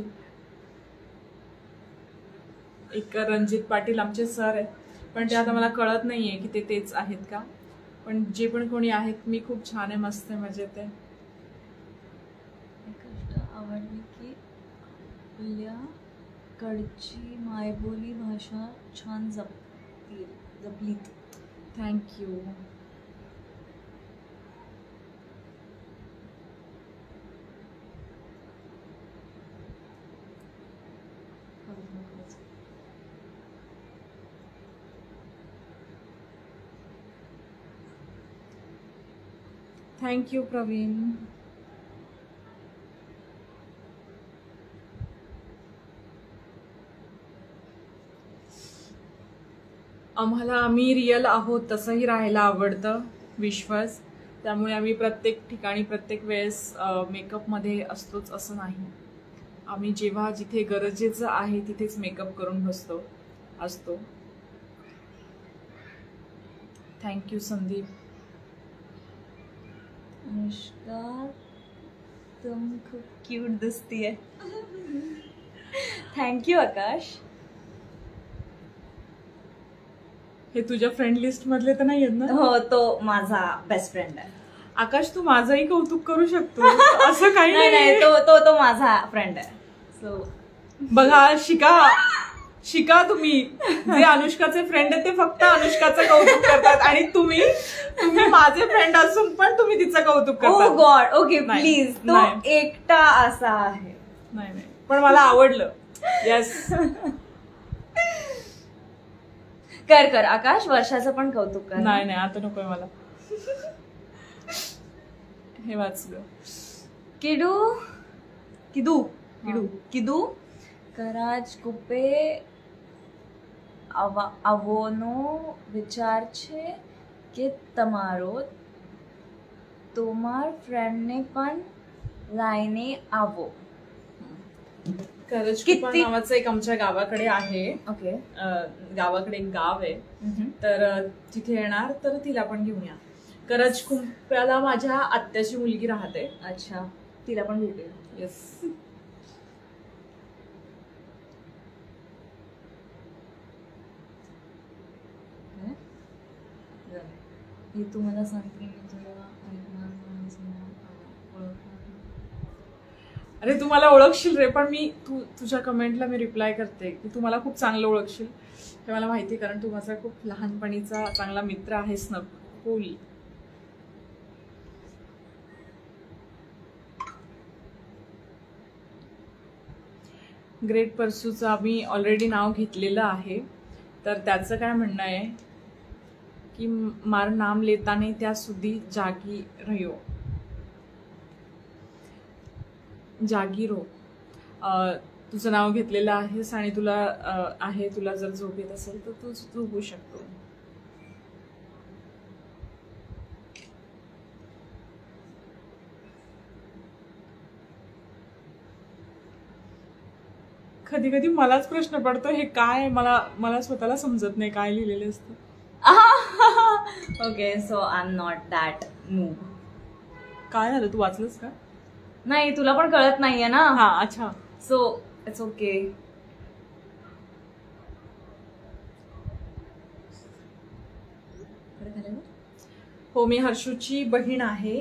एक रणजित पाटील आमचे सर आहेत, पण ते आता मला कळत नाहीये की ते तेच आहेत का. पण जे पण कोणी आहेत मी खूप छान आहे, मस्त आहे, मजेत आहे. आवडली की आपल्या कडची मायबोली भाषा छान जपली जपलीत. थँक्यू. थँक्यू प्रवीण. आम्हाला आम्ही रिअल आहोत तसंही राहायला आवडतं विश्वास. त्यामुळे आम्ही प्रत्येक ठिकाणी प्रत्येक वेळेस मेकअपमध्ये असतोच असं नाही. आम्ही जेव्हा जिथे गरजेचं आहे तिथेच मेकअप करून बसतो असतो. थँक्यू संदीप. अनुष्का तुम खूप क्यूट दिसतीये. थँक्यू आकाश. हे तुझ्या फ्रेंड लिस्ट मधले तर नाही आहेत ना? हो, तो माझा बेस्ट फ्रेंड आहे. आकाश तू माझंही कौतुक करू शकतो असं काही नाही नाही, तो तो तो माझा फ्रेंड आहे. सो बघा, शिका शिका तुम्ही. जे अनुष्काचे फ्रेंड आहेत ते फक्त अनुष्काचं कौतुक करतात आणि तुम्ही तुम्ही माझे फ्रेंड असून पण तुम्ही तिचं कौतुक करता. Oh god. Okay please. तो एकटा असा आहे. नाही नाही, पण मला आवडलं. येस. कर कर आकाश, वर्षाचं पण कौतुक कर. नाही नाही, आता नकोय मला. हे वाचलं. किडू किदू किडू किदू कराज कुपे આવોનો વિચાર છે કે તમારો તમાર ફ્રેન્ડને પણ લાઈને આવો. करजकुपा नावाचं एक आमच्या गावाकडे आहे. ओके. गावाकडे एक गाव आहे, तर तिथे येणार तर तिला पण घेऊन या. करजकुप्याला माझ्या आत्याची मुलगी राहते. अच्छा, तिला पण भेटेल. येस. हे तू मला सांगते, मी तुला ऐकणार ओळखणार. अरे तू मला ओळखशील रे, पण मी तू तुझ्या कमेंटला मी रिप्लाय करते की तू मला खूप चांगलं ओळखशील. हे मला माहिती, कारण तू माझा खूप लहानपणीचा चांगला मित्र आहेस ना. कूल. ग्रेट परसूचं आम्ही ऑलरेडी नाव घेतलेलं आहे, तर त्याचं काय म्हणणं आहे की मार नाम लेता नाही त्या सुधी जागी रहो. जागी रो. तुझं नाव घेतलेलं आहेस आणि तुला आहे, तुला जर झोप येत असेल तर तू झोपू शकतो. कधी कधी मलाच प्रश्न पडतो हे काय, मला मला स्वतःला समजत नाही काय लिहिलेलं असतं. Okay, so I am not that new. काय झालं, तू वाचलंस का? नाही, तुला पण कळत नाहीये ना. हा, अच्छा. So it's okay. हो, मी हर्षूची बहीण आहे.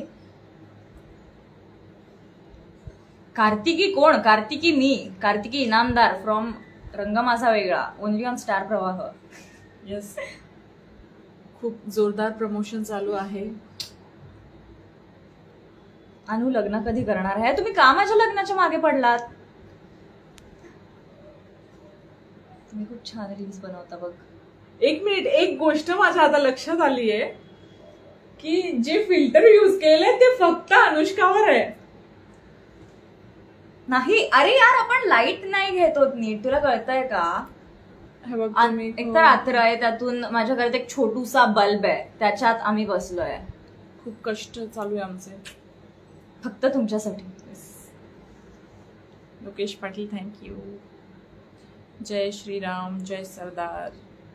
कार्तिकी कोण? कार्तिकी मी, Kartiki Inamdar from Rang Maza Vegla, only on Star Pravah. Yes, खूप जोरदार प्रमोशन चालू आहे. अनु लग्न कधी करणार आहे? तुम्ही का माझ्या लग्नाच्या मागे पडलात? तुम्ही खूप छान रील्स बनवता बघ. एक मिनिट, एक गोष्ट माझ्या आता लक्षात आली आहे की जे फिल्टर यूज केले ते फक्त अनुष्कावर आहे. नाही, अरे यार आपण लाईट नाही घेत होत नीट, तुला कळतंय का? हे बघ, तुम्ही एक तर रात्र आहे, त्यातून माझ्या घरात एक छोटूसा बल्ब आहे, त्याच्यात आम्ही बसलोय. खूप कष्ट चालू आहे आमचे, फक्त तुमच्यासाठी. लोकेश पाटील, थँक्यू. जय श्रीराम, जय सरदार.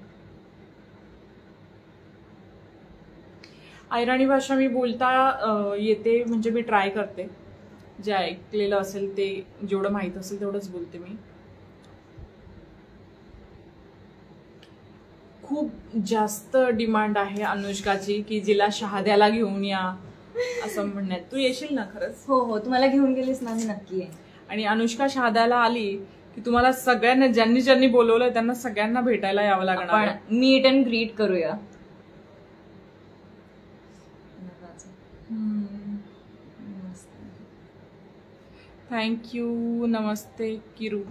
ऐराणी भाषा मी बोलता येते, म्हणजे मी ट्राय करते. जे ऐकलेलं असेल ते, जेवढं माहित असेल तेवढंच बोलते मी. खूप जास्त डिमांड आहे अनुष्काची की जिला शहाद्याला घेऊन या असं म्हणण्यात. तू येशील ना खरंच? हो हो, तुम्हाला घेऊन गेलीस ना, मी नक्की आहे. आणि अनुष्का शहाद्याला आली की तुम्हाला सगळ्यांना, ज्यांनी ज्यांनी बोलवलंय त्यांना सगळ्यांना भेटायला यावं लागणार. आपण मीट अँड ग्रीट करूया. थँक्यू. नमस्ते किरू.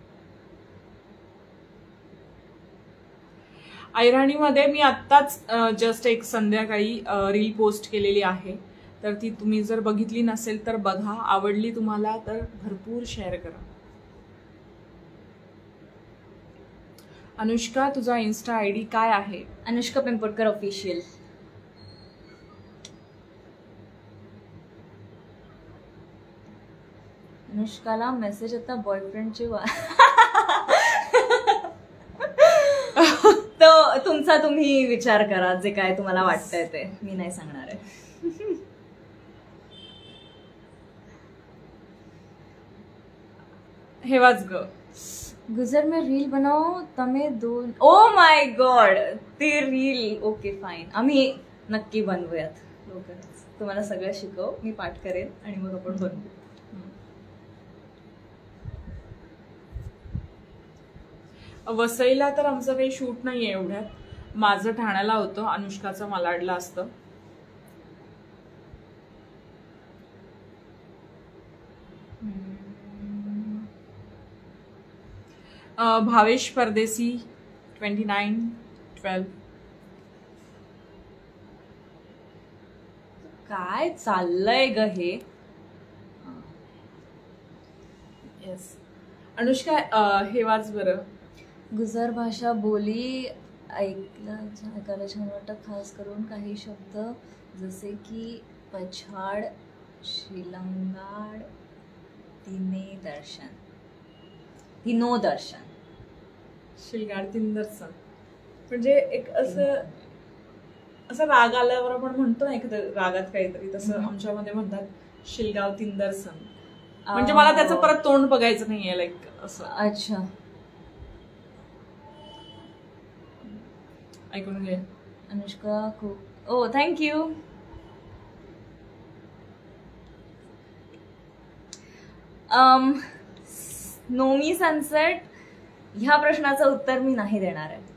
ऐराणीमध्ये मी आत्ताच जस्ट एक संध्याकाळी रील पोस्ट केलेली आहे, तर ती तुम्ही जर बघितली नसेल तर बघा. आवडली तुम्हाला तर भरपूर शेअर करा. अनुष्का, तुझा इन्स्टा आय डी काय आहे? अनुष्का पिंपळकर ऑफिशियल. अनुष्काला मेसेज आता बॉयफ्रेंडची वा तो तुमचा तुम्ही विचार करा, जे काय तुम्हाला वाटतंय ते, मी नाही सांगणार आहे. हे वाच ग. गुजर में रील बनाओ तमे दोन. ओ माय गॉड, ते रील. ओके फाईन, आम्ही नक्की बनवूयात लवकरच. तुम्हाला सगळं शिकव, मी पाठ करेन आणि मग आपण बनवू. वसईला तर आमचं काही शूट नाहीये एवढ्यात. माझं ठाण्याला होतं, अनुष्काचं मालाडला असतं. भावेश परदेसी ट्वेंटी नाईन ट्वेल्व. काय चाललंय ग हे? येस अनुष्का, हे वाच बरं. गुजर भाषा बोली ऐकला ऐकायला छान वाटतं, खास करून काही शब्द जसे की पछाड, शिलंगाड, तिने दर्शन, तिनो दर्शन, शिलगाड, तीन दर्शन. म्हणजे एक असं असं राग आल्यावर आपण म्हणतो ना एखाद्या रागात काहीतरी, तसं आमच्यामध्ये म्हणतात शिलगाव तीन दर्शन. म्हणजे मला त्याचं परत तोंड बघायचं नाहीये, लाईक असं. अच्छा, ऐकून घे. अनुष्का खूप. Oh thank you. um, नोमी सनसेट, ह्या प्रश्नाचं उत्तर मी नाही देणार आहे.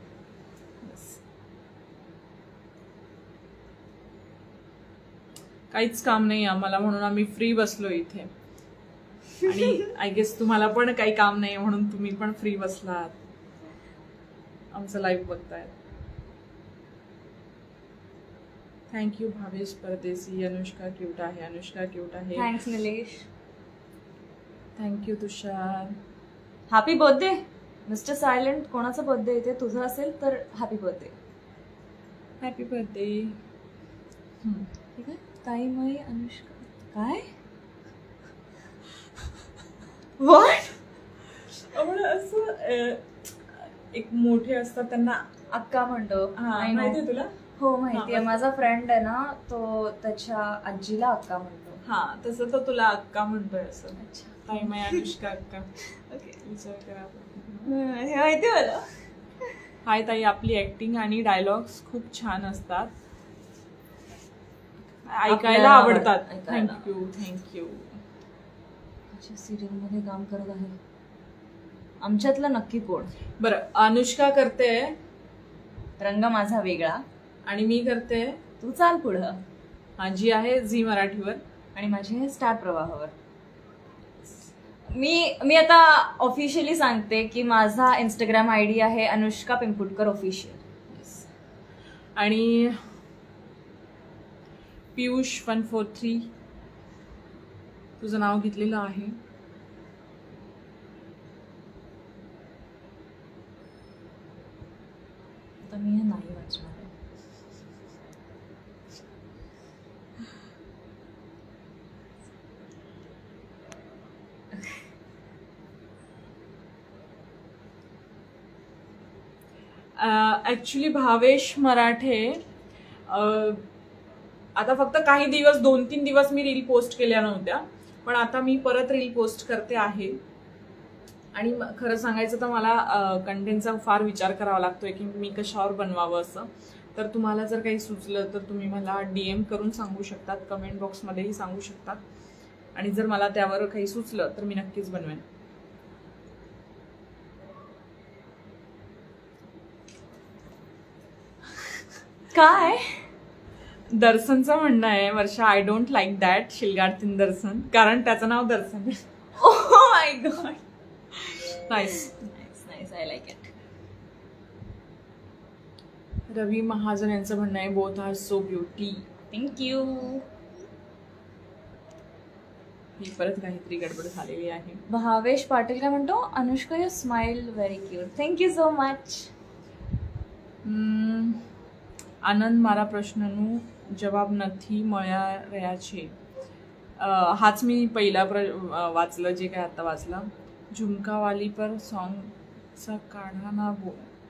काहीच काम नाही आम्हाला, म्हणून आम्ही फ्री बसलो इथे. आणि आय गेस तुम्हाला पण काही काम नाही म्हणून तुम्ही पण फ्री बसलात, आमचं लाईव्ह बघताय. थँक्यू भावेश परदेसी. अनुष्का क्यूट आहे, अनुष्का क्यूट आहे. Thanks Nilesh. Thank you Tushar. Happy birthday mister silent. कोणाचा बर्थडे येते? तुझा असेल तर हॅपी बर्थडे. Happy birthday. ठीक आहे. ताई माई अनुष्का काय? व्हॉट? आपण असं एक मोठे असतात त्यांना अक्का म्हणतो. माहितीये तुला? हो माहितीये. माझा फ्रेंड आहे ना, तो त्याच्या आजीला अक्का म्हणतो. हा, तसं तर तुला अक्का म्हणतोय असं. अच्छा, ताई माई अनुष्का अक्का. ओके, विचार करा. हे माहिती मला. हाय ताई, आपली ऍक्टिंग आणि डायलॉग्स खूप छान असतात. ऐकायला आपल्याला आवडतात. ऐकायला. Thank you thank you. सिरियल मध्ये काम करत आहे आमच्यातलं नक्की कोण? बरं, अनुष्का करते रंग माझा वेगळा आणि मी करते तू चाल पुढं, हा, जी आहे झी मराठीवर. आणि माझी आहे स्टार प्रवाहावर. मी मी आता ऑफिशियली सांगते की माझा इंस्टाग्राम आय डी आहे अनुष्का पिंपुटकर ऑफिशियल. आणि पियुष वन फोर थ्री तुझं नाव घेतलेलं आहे. तर मी हे नाही वाचणार. ऍक्च्युली भावेश मराठे, आता फक्त काही दिवस, दोन तीन दिवस मी रील पोस्ट केल्या नव्हत्या, पण आता मी परत रील पोस्ट करते आहे. आणि खरं सांगायचं तर मला कंटेंटचा फार विचार करावा लागतोय की मी कशावर बनवावं असं. तर तुम्हाला जर काही सुचलं तर तुम्ही मला डीएम करून सांगू शकतात, कमेंट बॉक्समध्येही सांगू शकतात. आणि जर मला त्यावर काही सुचलं तर मी नक्कीच बनवेन. काय दर्शनचं म्हणणं आहे, Varsha I don't like that शिलगाडतीन दर्शन, कारण त्याचं नाव Darshan. Oh my god. Nice nice nice, I like it. Ravi Mahajan यांचं म्हणणं आहे both are so beauty. Thank you. ही परत काहीतरी गडबड झालेली आहे. भावेश पाटील काय म्हणतो, Anushka you smile very cute. Thank you so much. Anand મારા પ્રશ્નનું જવાબ નથી મળ્યા રહ્યા છે. हाच मी पहिला प्र वाचलं जे काय आता वाचलं. झुमकावाली पर सॉंगचा काढा ना बो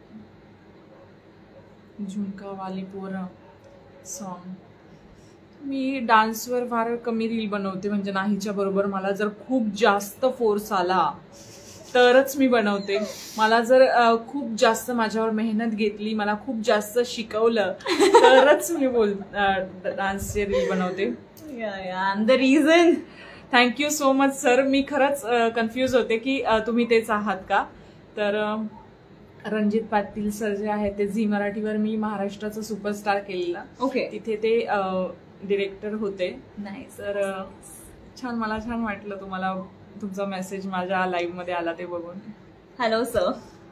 झुमकावाली पोर सॉंग. मी डान्सवर फार कमी रील बनवते, म्हणजे नाहीच्या बरोबर. मला जर खूप जास्त फोर्स आला तरच मी बनवते. मला जर खूप जास्त माझ्यावर मेहनत घेतली, मला खूप जास्त शिकवलं तरच मी बोल डान्सचे रील बनवते. I am the reason. Thank you so much sir. मी खरंच कन्फ्यूज होते की तुम्ही तेच आहात का. तर रणजित पाटील सर जे आहेत ते झी मराठीवर मी महाराष्ट्राचं सुपरस्टार केलेलं, ओके, तिथे ते डिरेक्टर होते. नाही तर छान, मला छान वाटलं तुम्हाला तुमचा मेसेज माझ्या लाईव्ह मध्ये आला ते बघून. Hello sir.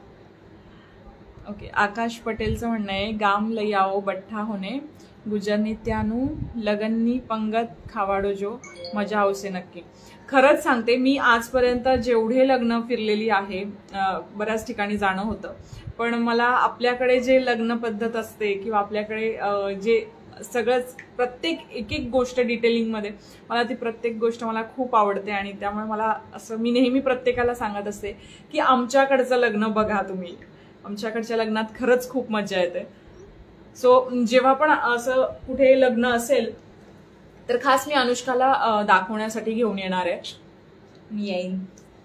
ओके. आकाश पटेलचं म्हणणं आहे गाम लई आओ बठ्ठा होणे गुजरनी त्यानू लगननी पंगत खावाडो जो मजा आवसे नक्की. खरंच सांगते, मी आजपर्यंत जेवढे लग्न फिरलेली आहे, बऱ्याच ठिकाणी जाणं होतं, पण मला आपल्याकडे जे लग्न पद्धत असते किंवा आपल्याकडे जे सगळंच प्रत्येक एक एक गोष्ट डिटेलिंगमध्ये, मला ती प्रत्येक गोष्ट मला खूप आवडते. आणि त्यामुळे मला असं, मी नेहमी प्रत्येकाला सांगत असते की आमच्याकडचं लग्न बघा तुम्ही, आमच्याकडच्या लग्नात खरंच खूप मजा येते. सो जेव्हा पण असं कुठे लग्न असेल तर खास मी अनुष्काला दाखवण्यासाठी घेऊन येणार आहे. मी येईन.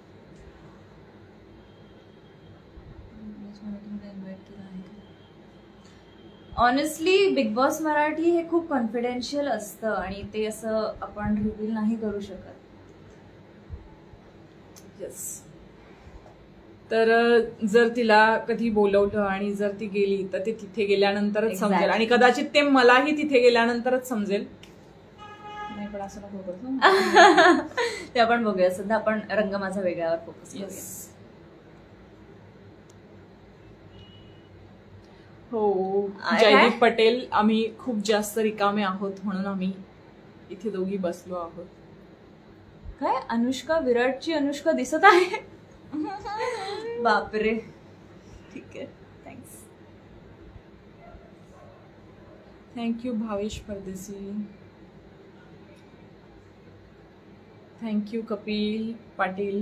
ऑनेस्टली बिग बॉस मराठी हे खूप कॉन्फिडेन्शियल असतं आणि ते असं आपण रिव्हील नाही करू शकत. येस. तर जर तिला कधी बोलवलं आणि जर ती गेली तर ते तिथे गेल्यानंतरच समजेल, आणि कदाचित ते मलाही तिथे गेल्यानंतरच समजेल. नाही पण असं नको करू. ते आपण बघूया. सध्या आपण रंग माझा वेगळ्यावर फोकस करूया. हो. जयदीप पटेल, आम्ही खूप जास्त रिकामे आहोत म्हणून आम्ही इथे दोघी बसलो आहोत. काय अनुष्का विराटची अनुष्का दिसत आहे. बापरे. ठीक आहे, thanks. Thank you Bhavesh Pardesi. Thank you Kapil Patil.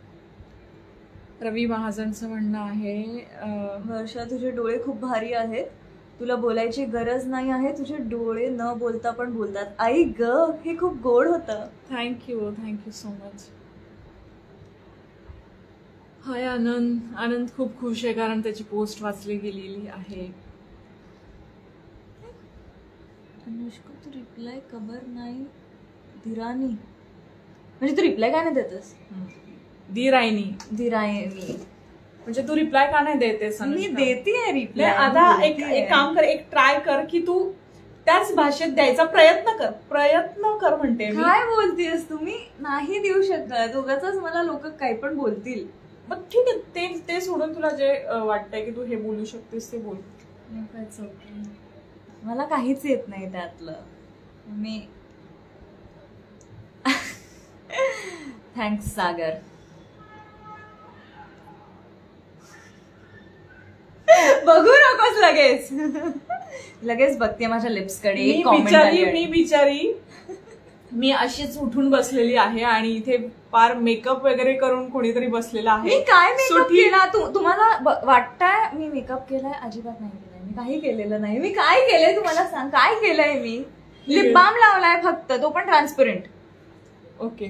Ravi महाजनचं म्हणणं आहे वर्षा तुझे डोळे खूप भारी आहेत, तुला बोलायची गरज नाही आहे, तुझे डोळे न बोलता पण बोलतात. आई ग, हे खूप गोड होतं. Thank you thank you so much. Hi Anand. Anand खूप खुश आहे कारण त्याची पोस्ट वाचली गेलेली आहे. अनुष्का तू रिप्लाय कबर नाही धीरानी, म्हणजे तू रिप्लाय काय नाही देतेस? धीरायनी धीरायनी म्हणजे तू रिप्लाय का नाही देतेस? मी देते रिप्लाय. आता एक एक काम कर, एक ट्राय कर की तू त्याच भाषेत द्यायचा प्रयत्न कर, प्रयत्न कर म्हणते मी. काय बोलतेस तुम्ही? नाही देऊ शकत, उगाचच मला लोक काही पण बोलतील. मग ठीक आहे, ते ते सोडून तुला जे वाटतंय की तू हे बोलू शकतेस ते बोल. मला काहीच येत नाही त्यातलं. मी थँक्स सागर. बघू नकोस लगेच. लगेच बघते माझ्या लिप्स कडे. बिचारी मी बिचारी मी अशीच उठून बसलेली आहे आणि इथे फार मेकअप वगैरे करून कोणीतरी बसलेला आहे. मी काय मेकअप केला? तुम्हाला वाटतंय मी मेकअप केलाय? अजिबात नाही केलाय. मी काही केलेलं नाही. मी काय केलंय तुम्हाला सांग. काय केलंय मी? लिप बाम लावलाय फक्त, तो पण ट्रान्सपरंट. ओके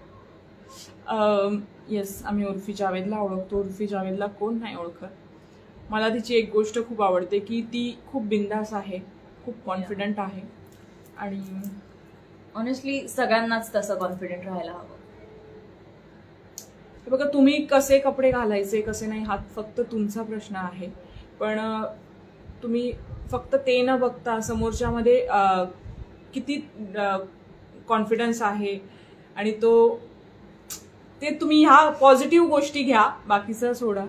येस, आम्ही उर्फी जावेदला ओळखतो. उर्फी जावेदला कोण नाही ओळखत. मला तिची एक गोष्ट खूप आवडते की ती खूप बिंदास आहे, खूप कॉन्फिडंट आहे. आणि ऑनेस्टली सगळ्यांनाच तसं कॉन्फिडंट राहायला हवं. बघा, तुम्ही कसे कपडे घालायचे कसे नाही हा फक्त तुमचा प्रश्न आहे. पण तुम्ही फक्त ते न बघता समोरच्यामध्ये किती कॉन्फिडन्स आहे आणि तो ते तुम्ही ह्या पॉझिटिव्ह गोष्टी घ्या, बाकीचं सोडा.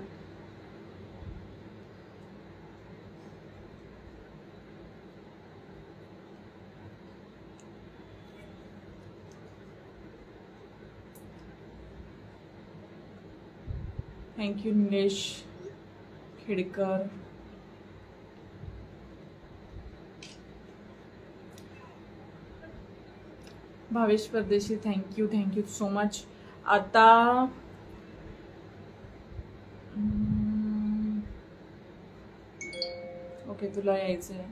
Thank you Nilesh Khedkar. Bhavesh Pardeshi thank you thank you so much. आता ओके, तुला यायचंय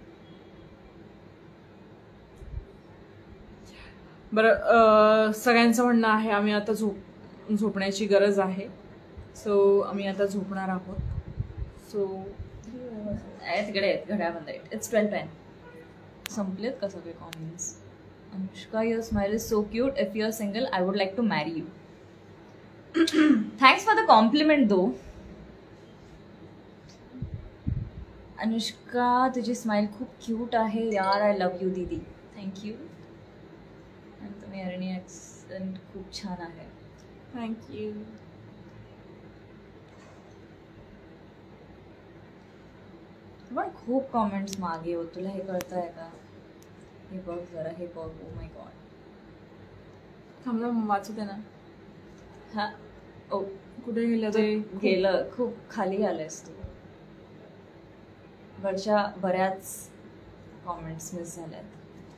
बरं. सगळ्यांचं म्हणणं आहे आम्ही आता झोप झोपण्याची गरज आहे. सो आम्ही आता झोपणार आहोत. सो तिकडे घड्याळ बंद. It's twelve ten. संपलेत का सगळे comments? Anushka, your smile is so cute. If you are single I would like to marry you. Thanks for the compliment though. Anushka, तुझी स्माइल खूप क्यूट आहे यार. आय लव्ह यू दीदी. थँक्यू. आणि तुम्ही अरणी ॲक्सेंट खूप छान आहे. थँक्यू. पण खूप कॉमेंट्स मागे हो. तुला हे कळतंय का? हे बघ जरा, हे बघ. Oh my god. थांबला वाचू दे ना. हा. ओ कुठे गेलं ते? गेलं. खूप खाली आलंयस तू. वरच्या बऱ्याच कॉमेंट्स मिस झाल्यात.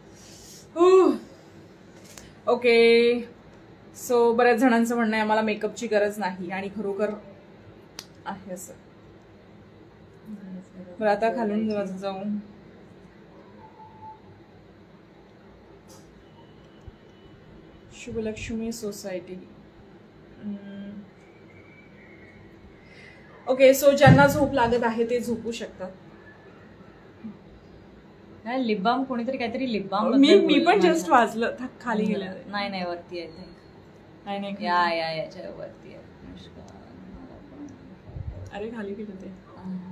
ओके, सो बऱ्याच जणांचं म्हणणं आहे आम्हाला मेकअपची गरज नाही आणि खरोखर आहे असं. बरं, आता खालून जाऊ. शुभलक्ष्मी सोसायटी. ओके, सो ज्यांना झोप लागत आहे ते झोपू शकतात. लिप बाम कोणीतरी काहीतरी लिप बाम मी मी पण जस्ट वाचलं. खाली गेलं. नाही नाही, वरती आहे. नाही नाही, या या याच्या वरती आहे. अरे खाली गेलं ते.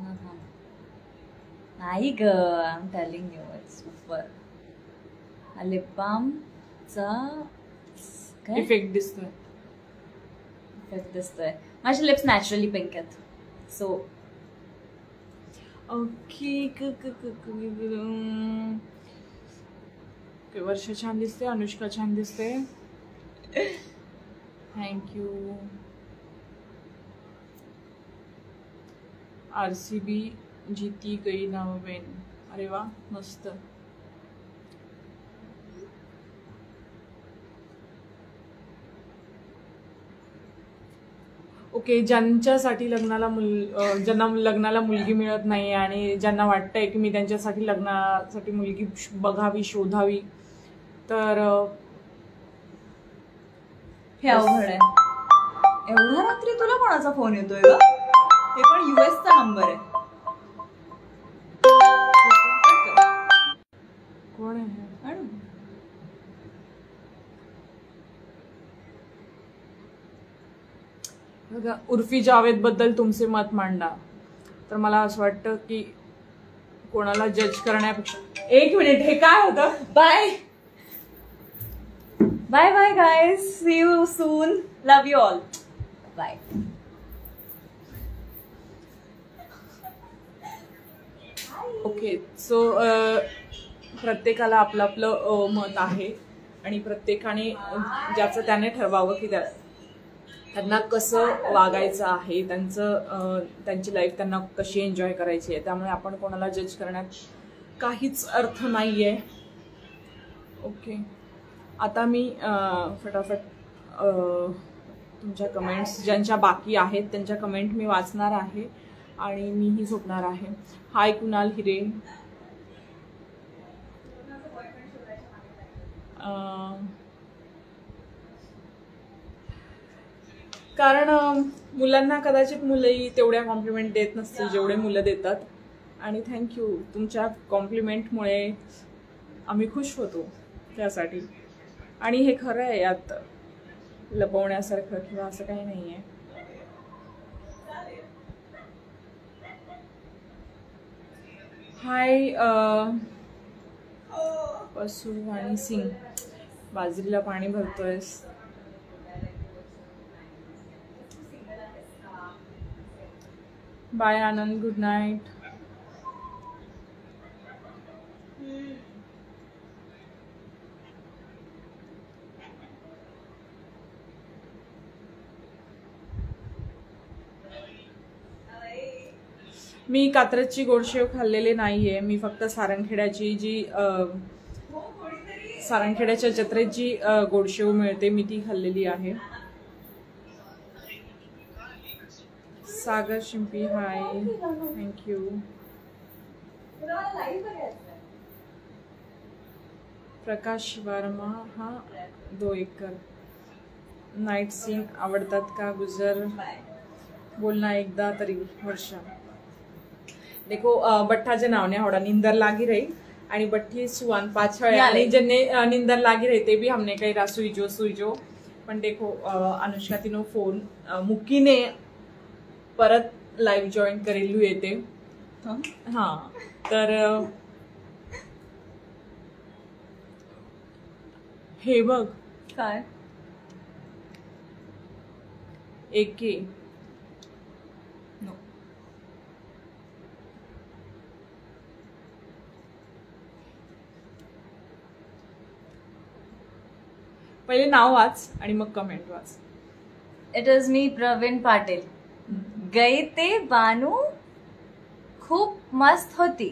नाही ग, I am telling you it's super. Lip बामचा इफेक्ट दिसतोय. इफेक्ट दिसतोय. माझे लिप्स नॅचरली पिंक आहेत. So okay. वर्षा छान दिसते, अनुष्का छान दिसते. थँक्यू. आरसीबी जीती गई नावबेन. अरे वा, मस्त. ओके, ज्यांच्यासाठी लग्नाला मुल ज्यांना लग्नाला मुलगी मिळत नाही आणि ज्यांना वाटतंय की मी त्यांच्यासाठी लग्नासाठी मुलगी बघावी, शोधावी, तर हे अवघड आहे. एवढ्या रात्री तुला कोणाचा फोन येतोय ग? हे पण युएसचा नंबर आहे. कोण आहे? बघा, उर्फी जावेद बद्दल तुमचे मत मांडा. तर मला असं वाटतं की कोणाला जज करण्यापेक्षा, एक मिनिट, हे काय होतं? Bye bye bye guys, see you soon, love you all, bye. Okay, so प्रत्येकाला आपलं आपलं मत आहे आणि प्रत्येकाने ज्याचं त्याने ठरवावं की त्या त्यांना कसं वागायचं आहे, त्यांचं त्यांची लाईफ त्यांना कशी एन्जॉय करायची आहे. त्यामुळे आपण कोणाला जज करण्यात काहीच अर्थ नाही आहे. ओके, आता मी फटाफट तुमच्या कमेंट्स ज्यांच्या बाकी आहेत त्यांच्या कमेंट मी वाचणार आहे आणि मीही झोपणार आहे. हाय कुणाल हिरे, कारण मुलांना कदाचित मुलंही तेवढ्या कॉम्प्लिमेंट देत नसतील जेवढे मुलं देतात. आणि थँक्यू, तुमच्या कॉम्प्लिमेंटमुळे आम्ही खुश होतो त्यासाठी. आणि हे खरं आहे, यात लपवण्यासारखं किंवा असं काही नाही आहे. हाय पसुवाणी सिंग, बाजरीला पाणी भरतोयस. Bye Anand, good night. मी कात्रजची गोडशेव खाल्लेले नाहीये. मी फक्त सारंगखेड्याची जी सारंगखेड्याच्या जत्रेत जी गोडशेव मिळते मी ती खाल्लेली आहे. सागर शिंपी, हाय, थँक्यू. प्रकाश वर्मा, हा दो एकर. नाईट सीन आवडतात का गुजर? बोलना एकदा तरी वर्षा. देखो बठ्ठाचे नाव नाही आवडा, निंदर लागी रही आणि बठ्ठी सुवान पाछळ आणि ज्यांनी निंदर लागी रही ते भी हमने काही सुईजो सुईजो. पण देखो अनुष्का तिनो फोन मुकीने परत लाईव्ह जॉईन करेलू येते. हा, तर हे बघ काय एके पहिले नाव वाच आणि मग कमेंट वाच. इट इज मी प्रवीण पाटील. गई ते बानू खूप मस्त होती.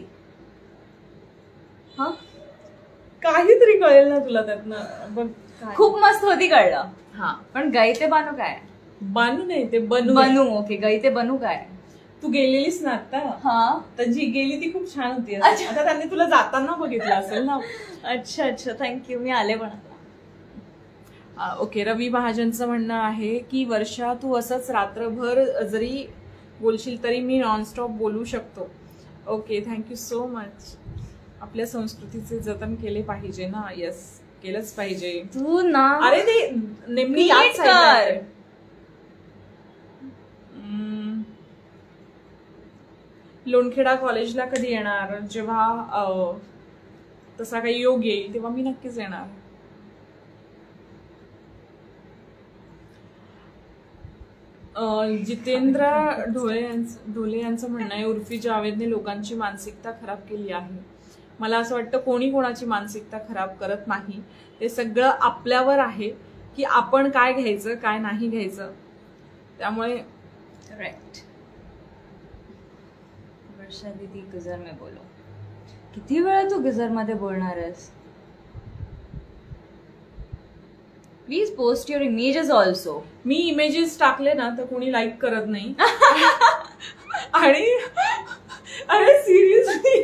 हा, काहीतरी कळेल ना तुला त्यातनं. बघ, खूप मस्त होती कळलं. हा, पण गई ते बानू काय? बानू नाही, ते बनू. बनू. ओके, गई ते बनू काय? तू गेलेलीस ना आता. हा, तर जी गेली ती खूप छान होती. आता त्यांनी तुला जाताना बघितलं असेल ना. अच्छा अच्छा, थँक्यू. मी आले पण. ओके, रवी महाजनचं म्हणणं आहे की वर्षा तू असंच रात्रभर जरी बोलशील तरी मी नॉनस्टॉप बोलू शकतो. Okay, thank you so much. आपल्या संस्कृतीचे जतन केले पाहिजे ना. यस, केलंच पाहिजे. तू ना, अरे ते नेमकी याच कर. लोणखेडा कॉलेजला कधी येणार? जेव्हा तसा काही योग येईल तेव्हा मी नक्कीच येणार. जितेंद्र ढोले ढोले यांचं म्हणणं आहे उर्फी जावेदने लोकांची मानसिकता खराब केली आहे. मला असं वाटतं कोणी कोणाची मानसिकता खराब करत नाही. ते सगळं आपल्यावर आहे की आपण काय घ्यायचं काय नाही घ्यायचं. त्यामुळे राईट. वर्षा दीदी गुजर में बोलो. किती वेळा तू गुजर मध्ये बोलणार आहेस? Please post your images also. मी इमेजेस टाकले ना तर कोणी लाईक करत नाही. आणि अरे सिरियसली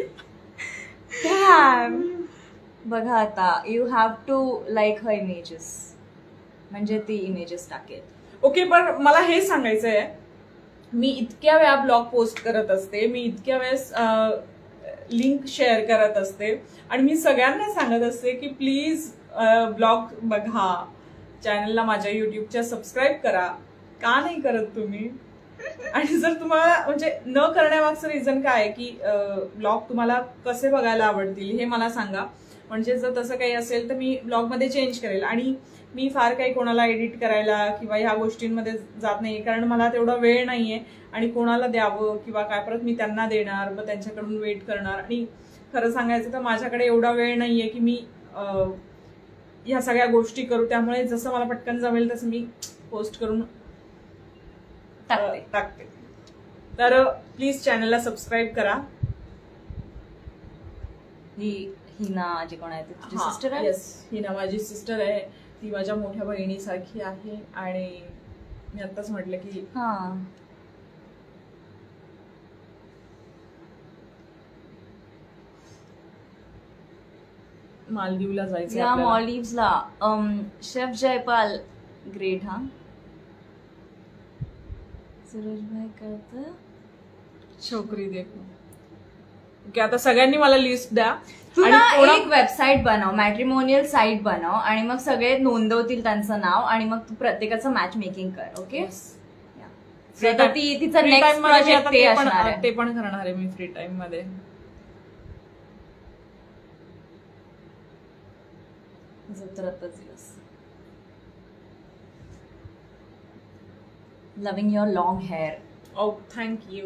बघा आता, you have to like her images, म्हणजे ती इमेजेस टाकेल. ओके, पण मला हे सांगायचं आहे, मी इतक्या वेळा ब्लॉग पोस्ट करत असते, मी इतक्या वेळेस लिंक शेअर करत असते आणि मी सगळ्यांना सांगत असते की प्लीज ब्लॉग बघा, चॅनलला माझ्या युट्यूबच्या सबस्क्राईब करा. का नाही करत तुम्ही? आणि जर तुम्हाला म्हणजे न करण्यामागचं रिझन काय आहे की ब्लॉग तुम्हाला कसे बघायला आवडतील हे मला सांगा. म्हणजे जर तसं काही असेल तर मी ब्लॉगमध्ये चेंज करेल. आणि मी फार काही कोणाला एडिट करायला किंवा ह्या गोष्टींमध्ये जात नाही, कारण मला तेवढा वेळ नाहीये. आणि कोणाला द्यावं किंवा काय परत मी त्यांना देणार, मग त्यांच्याकडून वेट करणार. आणि खरं सांगायचं तर माझ्याकडे एवढा वेळ नाहीये की मी ह्या सगळ्या गोष्टी करू. त्यामुळे जसं मला पटकन जमेल तसं मी पोस्ट करून टाकते. तर प्लीज चॅनलला सबस्क्राईब करा. ही हिना जी कोण आहे ती तुझी सिस्टर आहे? येस, हिना माझी सिस्टर आहे. ती माझ्या मोठ्या बहिणीसारखी आहे. आणि मी आत्ताच म्हटलं की हा मालदीवला जायचं या मॉलिव्हला. Chef Jaipal great. हा सूरज भाई करत छोकरी देखो. ओके, आता सगळ्यांनी मला लिस्ट द्या. तू ना एक वेबसाईट बनव, मॅट्रिमोनियल साईट बनव आणि मग सगळे नोंदवतील त्यांचं नाव आणि मग तू प्रत्येकाचं मॅच मेकिंग कर. ओके, ती तिचं नेक्स्ट प्रोजेक्ट ते असणार आहे. ते पण करणार आहे मी फ्री टाइम मध्ये. जत्रातच दिवस. Loving your long hair. Oh thank you.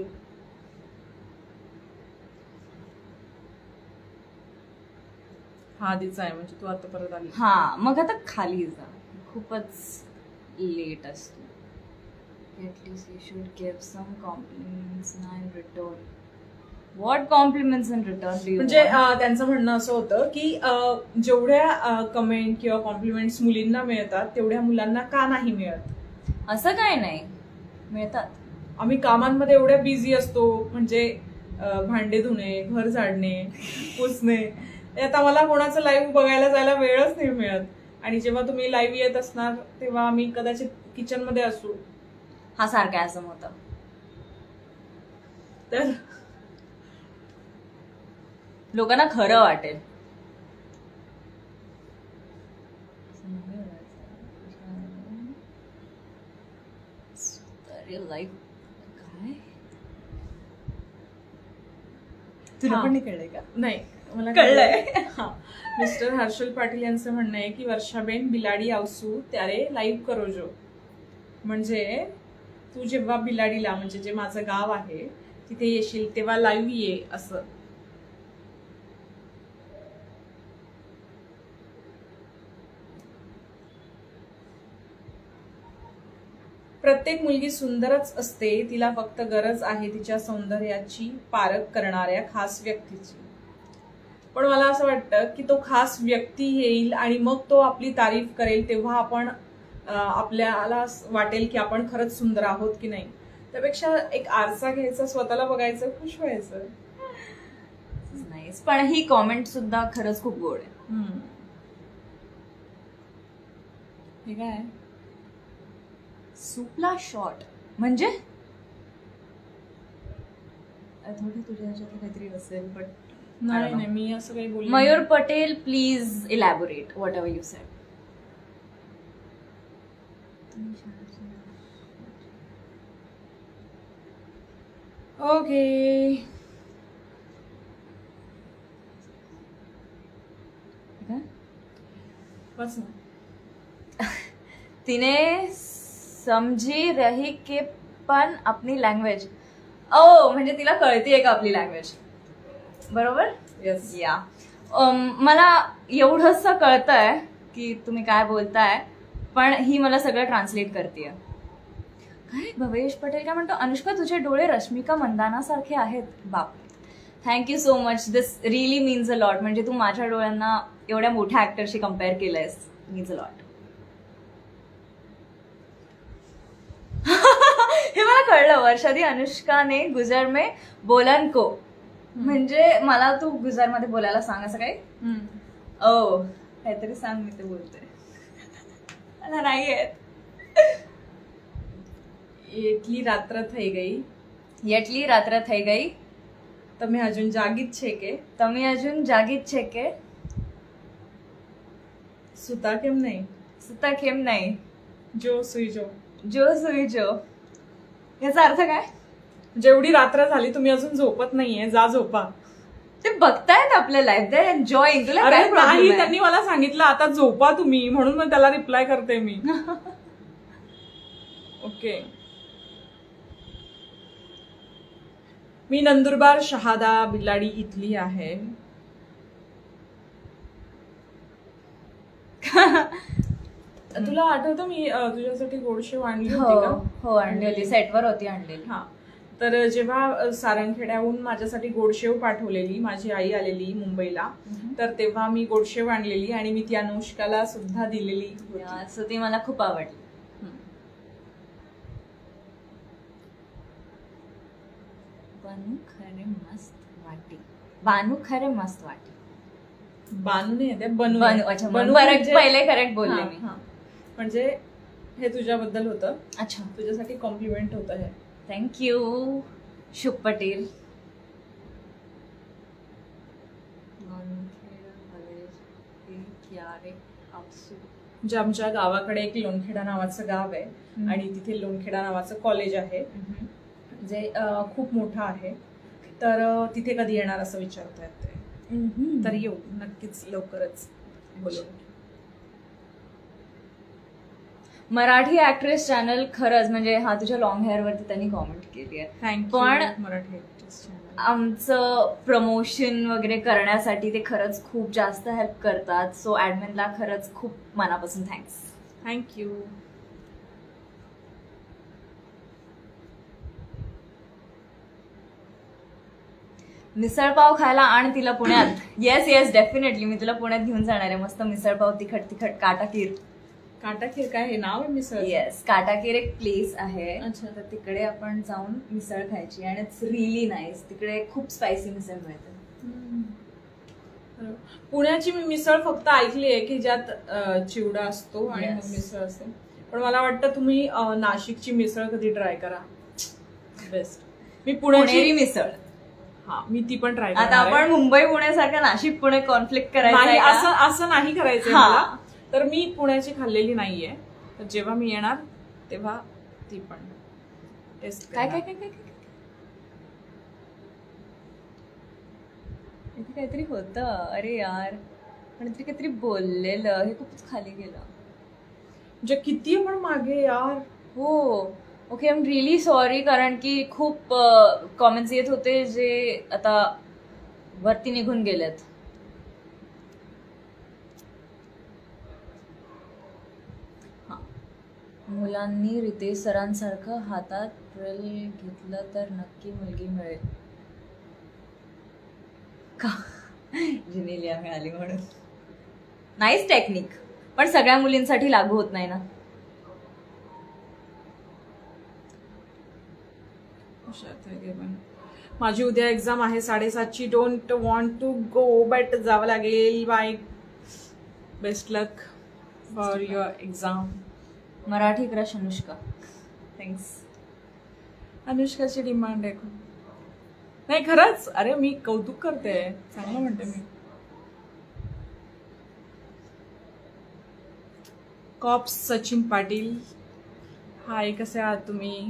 हा आधीच आहे म्हणजे तू आता परत आली. हा मग आता खाली जा, खूपच लेट असतो. At least you should give some compliments in return. What compliments in return? म्हणजे त्यांचं म्हणणं असं होतं की जेवढ्या कमेंट किंवा कॉम्प्लिमेंट्स मुलींना मिळतात तेवढ्या मुलांना का नाही मिळत? असं काय नाही, मिळतात. आम्ही कामांमध्ये एवढ्या बिझी असतो, म्हणजे भांडे धुणे, घर झाडणे, पुसणे. आता मला कोणाचं लाईव्ह बघायला जायला वेळच नाही मिळत. आणि जेव्हा तुम्ही लाईव्ह येत असणार तेव्हा आम्ही कदाचित किचन मध्ये असू. हा सार्कॅझम होता. तर लोकांना खरं वाटेल. लाईफ काय तुला पण नाही कळलंय का? नाही, मला कळलंय. मिस्टर हर्षल पाटील यांचं म्हणणं आहे की वर्षाबेन बिलाडी आवसू त्यारे लाईव्ह करो जो. म्हणजे तू जेव्हा बिलाडीला, म्हणजे जे माझं गाव आहे तिथे येशील तेव्हा लाईव्ह ये असं. प्रत्येक मुलगी सुंदरच असते, तिला फक्त गरज आहे तिच्या सौंदर्याची पारख करणाऱ्या खास व्यक्तीची. पण मला असं वाटतं की तो खास व्यक्ती येईल आणि मग तो आपली तारीफ करेल, तेव्हा आपण आपल्याला वाटेल की आपण खरंच सुंदर आहोत की नाही. त्यापेक्षा एक आरसा घ्यायचा, स्वतःला बघायचं, खुश व्हायचं. नाही, पण ही कॉमेंट सुद्धा खरंच खूप गोड आहे. हे काय? सूपला शॉर्ट म्हणजे थोडी तुझ्या काहीतरी असेल, बट नाही नाही मी असं काही बोलले. Mayur Patel, please elaborate whatever you said. Okay, बस ना. तिने समजी रही के पण आपली लँग्वेज. ओ म्हणजे तिला कळतीये का आपली लँग्वेज? बरोबर. येस. या मला एवढंच कळतंय की तुम्ही काय बोलताय, पण ही मला सगळं ट्रान्सलेट करतेय. काय भवेश पटेल काय म्हणतो? अनुष्का तुझे डोळे रश्मिका मंदाना सारखे आहेत. बाप, thank you so much. This really means a lot. म्हणजे तू माझ्या डोळ्यांना एवढ्या मोठ्या ऍक्टरशी कम्पेअर केलंयस, मीन्स अ लॉट. हे मला कळलं. वर्षादी अनुष्काने गुजर में बोलन को, म्हणजे मला तू गुजर मध्ये बोलायला सांग असं काही. ओ काहीतरी सांग, मी ते बोलते. मला नाही येत. એટલી રાત્ર થઈ ગઈ, એટલી રાત્ર થઈ ગઈ, તમે હજુ જાગી જ છે કે? તમે હજુ જાગી જ છે કે? સુતા કેમ નહીં? સુતા કેમ નહીં? જો સુઈ જો. जो सुई जो, याचा अर्थ काय? जेवढी रात्र झाली तुम्ही अजून झोपत नाहीये, जा झोपा. ते बघतायत आपल्या लाईफ, दे एन्जॉयिंग. तुला अरे काय problem नाही, आहे? त्यांनी मला सांगितलं आता झोपा तुम्ही, म्हणून मग त्याला रिप्लाय करते मी. ओके. मी नंदुरबार शहादा बिलाडी इथली आहे. तुला आठवतं मी अ, तुझ्यासाठी गोडशेव आणली हो होती का? हो, आणलेली सेटवर होती आणलेली. हा, तर जेव्हा सारंगखेड्याहून माझ्यासाठी गोडशेव पाठवलेली, माझी आई आलेली मुंबईला, तर तेव्हा मी गोडशेव आणलेली आणि मी ती अनुष्काला सुद्धा दिलेली. असं ती मला खूप आवडली. बानू खरे मस्त वाटी, बानू खरे मस्त वाटी. बानू नाही आहे ते, बनू बनू. आहे. अच्छा, बनू बरं, म्हणजे- पहिले करेक्ट बोलले हा, मी. हा. म्हणजे हे तुझ्याबद्दल होतं. अच्छा, तुझ्यासाठी कॉम्प्लिमेंट होतं हे. थँक्यू शुभ पटेल. म्हणजे आमच्या गावाकडे एक लोणखेडा नावाचं गाव आहे आणि तिथे लोणखेडा नावाचं कॉलेज आहे जे अ, खूप मोठं आहे. तर अ, तिथे कधी येणार असं विचारतायत ते. तर येऊ नक्कीच लवकरच बोलू. मराठी ऍक्ट्रेस चॅनल खरंच म्हणजे हा तुझ्या लॉंग हेअर वरती त्यांनी कॉमेंट केली आहे. थँक्यू. पण मराठी actress channel. आमचं प्रमोशन वगैरे करण्यासाठी ते खरंच खूप जास्त हेल्प करतात. सो ऍडमिनला खरंच खूप मनापासून थँक्स. थँक्यू. मिसळपाव खायला आण तिला पुण्यात. येस येस डेफिनेटली मी तुला पुण्यात घेऊन जाणार आहे. मस्त मिसळपाव, तिखट तिखट काटाकीर. काटाखीर काय हे नाव आहे मिसळ? येस, काटाकीर एक प्लेस आहे. अच्छा. तर तिकडे आपण जाऊन मिसळ खायची आणि इट्स रिअली नाईस. तिकडे खूप स्पायसी मिसळ मिळते. पुण्याची मी मिसळ फक्त ऐकली आहे की ज्यात अ, चिवडा असतो आणि मग Yes. मिसळ असते. पण मला वाटतं तुम्ही अ, नाशिकची मिसळ कधी ट्राय करा. बेस्ट. मी पुणेरी पुण्याची मिसळ. हा, मी ती पण ट्राय आता आपण मुंबई पुण्यासारखं नाशिक पुणे कॉन्फ्लिक्ट करायचं नाही, आहे का? असं असं नाही करायचंय हा. मला. तर मी पुण्याची खाल्लेली नाहीये, तर जेव्हा मी येणार तेव्हा ती पण टेस्ट. काय काय काय काय काय? इथे काहीतरी होतं. अरे यार, कोणीतरी काहीतरी बोललेलं, हे खूपच खाली गेलं. म्हणजे किती पण मागे यार. हो, okay, I am really sorry. कारण की खूप कॉमेंट्स येत होते जे आता वरती निघून गेलेत. हा, मुलांनी रितेश सरांसारखं हातात ड्रिल घेतलं तर नक्की मुलगी मिळेल का? जिनेलिया मिळाली म्हणून. नाईस टेक्निक, पण सगळ्या मुलींसाठी लागू होत नाही ना. माझी उद्या एक्झाम आहे साडेसातची. Don't want to go but जावं लागेल. Bye. Best luck for your exam. Marathi crush Anushka. Thanks. अनुष्काची डिमांड आहे खूप. नाही खरंच, अरे मी कौतुक करते, चांगलं म्हणते मी. कॉप्स सचिन पाटील. हाय, कसे आहात तुम्ही?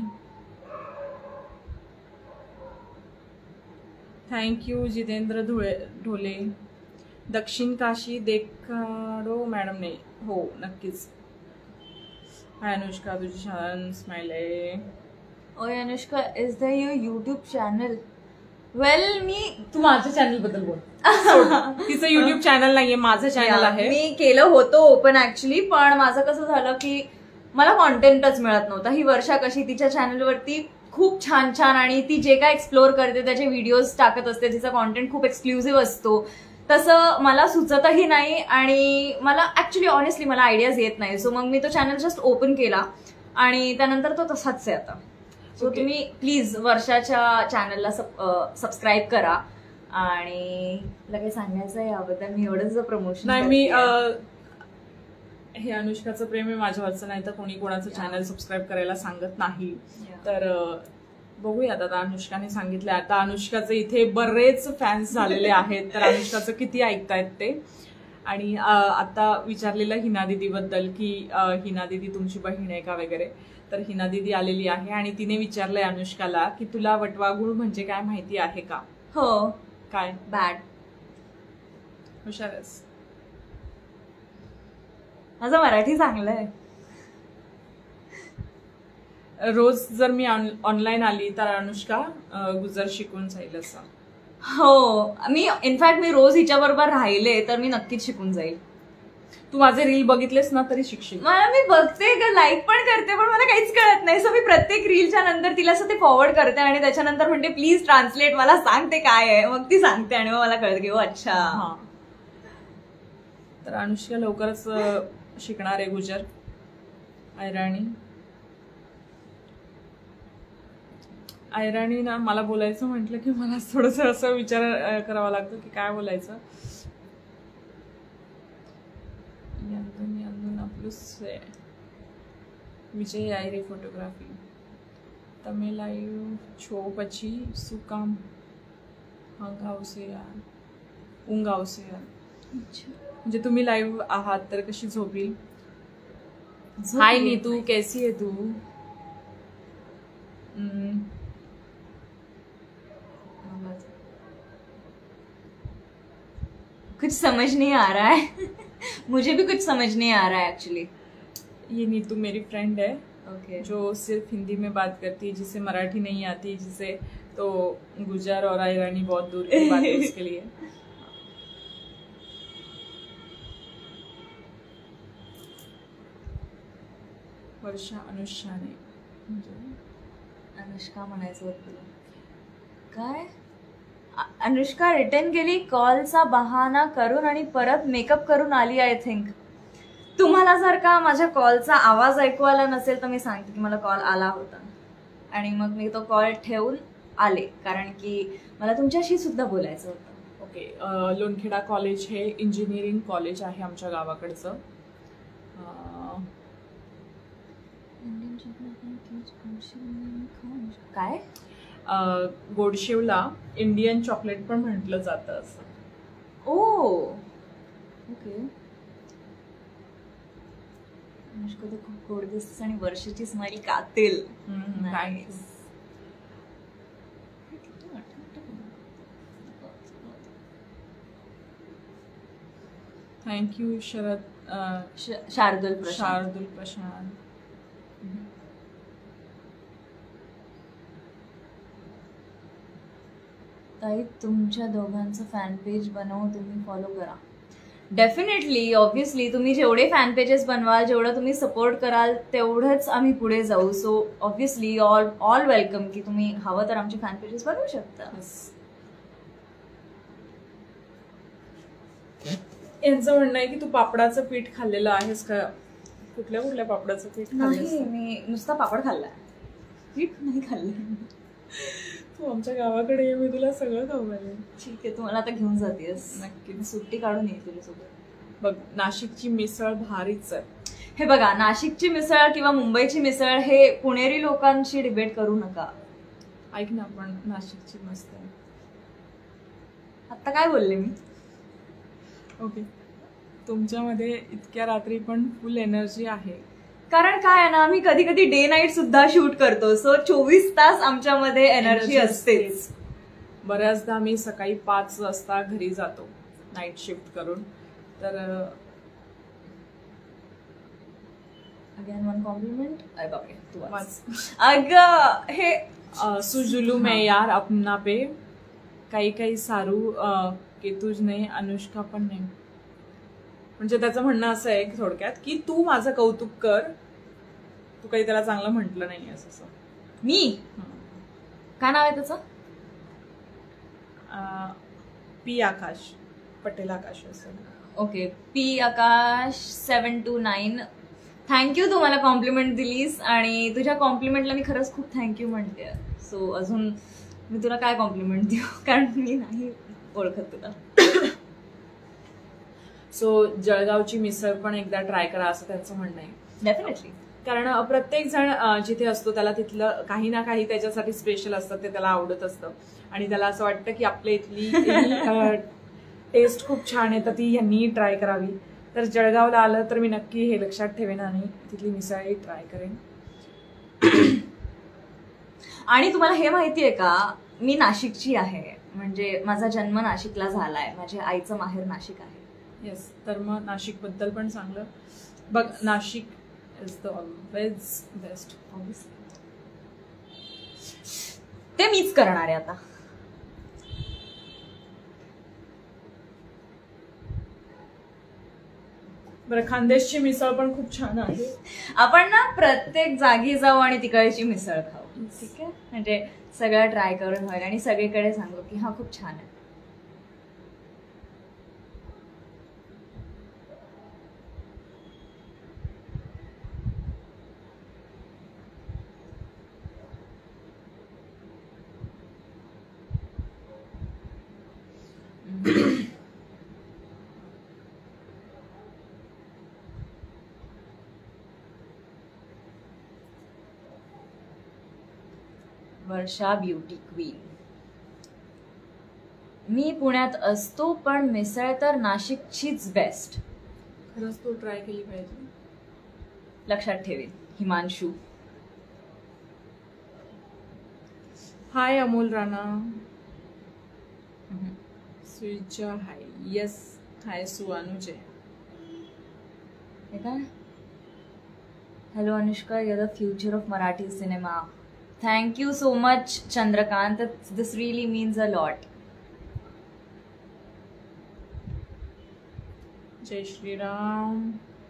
थँक्यू. जितेंद्र धुळे ढोले. दक्षिण काशी देखाडो मॅडमने. हो नक्कीच. हाय अनुष्का, तुझी छान स्माइल आहे. ओय अनुष्का, is the your YouTube channel? Well, मी तू माझ्या चॅनल बद्दल बोल. तिचं युट्यूब चॅनल नाहीये, माझं चॅनल आहे. मी केलं होतं ओपन ऍक्च्युली, पण माझं कसं झालं की मला कॉन्टेंटच मिळत नव्हता. ही वर्षा कशी तिच्या चॅनलवरती खूप छान छान आणि ती जे काय एक्सप्लोर करते त्याचे व्हिडिओज टाकत असते, तिचा कॉन्टेंट खूप एक्सक्लुझिव्ह असतो. तसं मला सुचतही नाही आणि मला ऍक्च्युली ऑनेस्टली मला आयडियाज येत नाही. सो मग मी तो चॅनल जस्ट ओपन केला आणि त्यानंतर तो तसाच आहे आता. सो तुम्ही प्लीज वर्षाच्या चॅनलला सबस्क्राईब करा. आणि तुला काही सांगायचं आहे याबद्दल? मी एवढंच प्रमोशन नाही, मी अ, हे अनुष्काचं प्रेम आहे माझ्यावरचं, नाही तर कोणी कोणाचं चॅनल सबस्क्राईब करायला सांगत नाही. तर अ, बघूयात आता. अनुष्काने सांगितलं, आता अनुष्काचे इथे बरेच फॅन्स झालेले आहेत, तर अनुष्काचं किती ऐकतायत ते. आणि आता विचारलेलं हिना दीदी बद्दल की हिना दीदी तुमची बहीण आहे का वगैरे, तर हिना दीदी आलेली आहे आणि तिने विचारलंय अनुष्काला की तुला वटवाघूळ म्हणजे काय माहिती आहे का? हो. काय? बॅड. हुशारच. माझं मराठी चांगलं आहे. रोज जर मी ऑनलाईन आली तर अनुष्का गुजर शिकून जाईल असं. हो, मी इनफॅक्ट मी रोज हिच्या बरोबर राहिले तर मी नक्कीच शिकून जाईल. तू माझे रील बघितलेस ना तरी शिकशील. मला मी बघते, लाईक पण करते, पण मला काहीच कळत नाही. सो मी प्रत्येक रीलच्या नंतर तिला असं ते फॉरवर्ड करते आणि त्याच्यानंतर म्हणते प्लीज ट्रान्सलेट, मला सांग ते काय आहे. मग ती सांगते आणि मग मला कळत की अच्छा. तर अनुष्का लवकरच शिकणार आहे गुजर. ऐराणी ऐराणी ना मला बोलायचं म्हटलं की मला थोडस असं विचार करावा लागतो की काय बोलायचं. विजय आयरे फोटोग्राफी તમે લાઈવ છો પછી શું કામ ઊંઘ આવશે યાર ઊંઘ આવશે યાર. म्हणजे तुम्ही लाईव्ह आहात तर कशी झोपी. हाय नीतू, कैसी है तू? कुछ समझ नहीं आ रहा है. मुझे भी कुछ समझ नहीं आ रहा है एक्चुअली. ये नीतू मेरी फ्रेंड है. ओके. जो सिर्फ हिंदी में बात करती है, जिसे मराठी नहीं आती, जिसे तो गुजर और ऐरानी बहुत दूर की बात है उसके लिए. वर्षा अनुष्काने अनुष्का म्हणायचं होतं काय. अनुष्का रिटर्न गेली कॉलचा बहाणा करून आणि परत मेकअप करून आली. आय थिंक तुम्हाला जर का माझ्या कॉलचा आवाज ऐकू आला नसेल तर मी सांगते की मला कॉल आला होता आणि मग मी तो कॉल ठेवून आले कारण की मला तुमच्याशी सुद्धा बोलायचं होतं. ओके. लोणखेडा कॉलेज हे इंजिनिअरिंग कॉलेज आहे आमच्या गावाकडचं. काय? गोडशेवला इंडियन चॉकलेट पण म्हटलं जातं असं. ओ ओके. अनुष्का तर खूप गोड दिसतेस आणि वर्षाची स्माइल कातील. थँक्यू शरद. शार्दुल शार्दुल प्रशांत. ताई तुमच्या दोघांचं फॅन पेज बनवून तुम्ही फॉलो करा. डेफिनेटली, ऑब्व्हियसली तुम्ही जेवढे फॅन पेजेस बनवाल, जेवढं तुम्ही सपोर्ट कराल तेवढंच आम्ही पुढे जाऊ. So obviously all all welcome की तुम्ही हवं तर आमचे फॅन पेजेस बनवू शकता. यांचं म्हणणं आहे की तू पापडाचं पीठ खाल्लेलं आहेस का? कुठल्या कुठल्या पापडाचं पीठ खाल्लंस? नाही, मी नुसता पापड खाल्लाय, पीठ नाही खाल्लं. तू आमच्या गावाकडे ये, मी तुला सगळं खाऊ घालेन. ठीक आहे, तू मला आता घेऊन जातेस. नक्की सुट्टी काढून ये तुझ्यासोबत. बघ, नाशिकची मिसळ भारीच आहे. हे बघा, नाशिकची मिसळ किंवा मुंबईची मिसळ हे पुणेरी लोकांशी डिबेट करू नका. ऐक ना, पण नाशिकची मस्त आहे. आता काय बोलले मी? ओके. तुमच्यामध्ये इतक्या रात्री पण फुल एनर्जी आहे. कारण काय आहे ना, आम्ही कधी कधी डे नाईट सुद्धा शूट करतो. सो चोवीस तास आमच्यामध्ये एनर्जी असतेच. बऱ्याचदा आम्ही सकाळी पाच वाजता घरी जातो नाईट शिफ्ट करून. तर अगेन वन कॉम्प्लिमेंट. अरे बापरे, तू वाच. अगं हे सुजुलू मैं यार अपना पे काही काही सारू के तुझ नाही, अनुष्का पण नाही. म्हणजे त्याचं म्हणणं असं आहे थोडक्यात की तू माझं कौतुक कर, तू काही त्याला चांगलं म्हटलं नाही असं. मी काय नाव आहे त्याचं? पी आकाश, पटेल आकाश असं. Okay, P Akash seven two nine. Thank you, तू मला कॉम्प्लिमेंट दिलीस आणि तुझ्या कॉम्प्लिमेंटला मी खरंच खूप थँक्यू म्हणते. सो अजून मी तुला काय कॉम्प्लिमेंट देऊ, कारण मी नाही ओळखत तुला. सो जळगावची मिसळ पण एकदा ट्राय करा असं त्यांचं म्हणणं आहे. डेफिनेटली, कारण प्रत्येक जण जिथे असतो त्याला तिथलं काही ना काही त्याच्यासाठी स्पेशल असतं, ते त्याला आवडत असतं आणि त्याला असं वाटतं की आपल्या इथली टेस्ट खूप छान आहे, तर ती यांनी ट्राय करावी. तर जळगावला आलं तर मी नक्की हे लक्षात ठेवेन आणि तिथली मिसळही ट्राय करेन. आणि तुम्हाला हे माहितीये का, मी नाशिकची आहे, म्हणजे माझा जन्म नाशिकला झालाय, माझ्या आईचं माहेर नाशिक आहे. येस, तर मग नाशिक बद्दल पण चांगलं बघ. Nashik is the always best. ते मीच करणार आहे आता. बरं, खानदेशची मिसळ पण खूप छान आहे. आपण ना प्रत्येक जागी जाऊ आणि तिकडची मिसळ खाऊ, ठीक आहे? म्हणजे सगळं ट्राय करून होईल आणि सगळीकडे सांगू की हा खूप छान आहे. वर्षा ब्युटी क्वीन. मी पुण्यात असतो पण मिसळ तर नाशिकचीच बेस्ट. खरंच तू ट्राय केली पाहिजे. लक्षात ठेवेन. हिमांशू. हाय अमोल राणा. स्विचा हाय. येस, हाय सुवानुजे. हे काय? Hello Anushka, you are the future of Marathi cinema. Thank you so much, Chandrakant. This really means a lot. जय श्रीराम.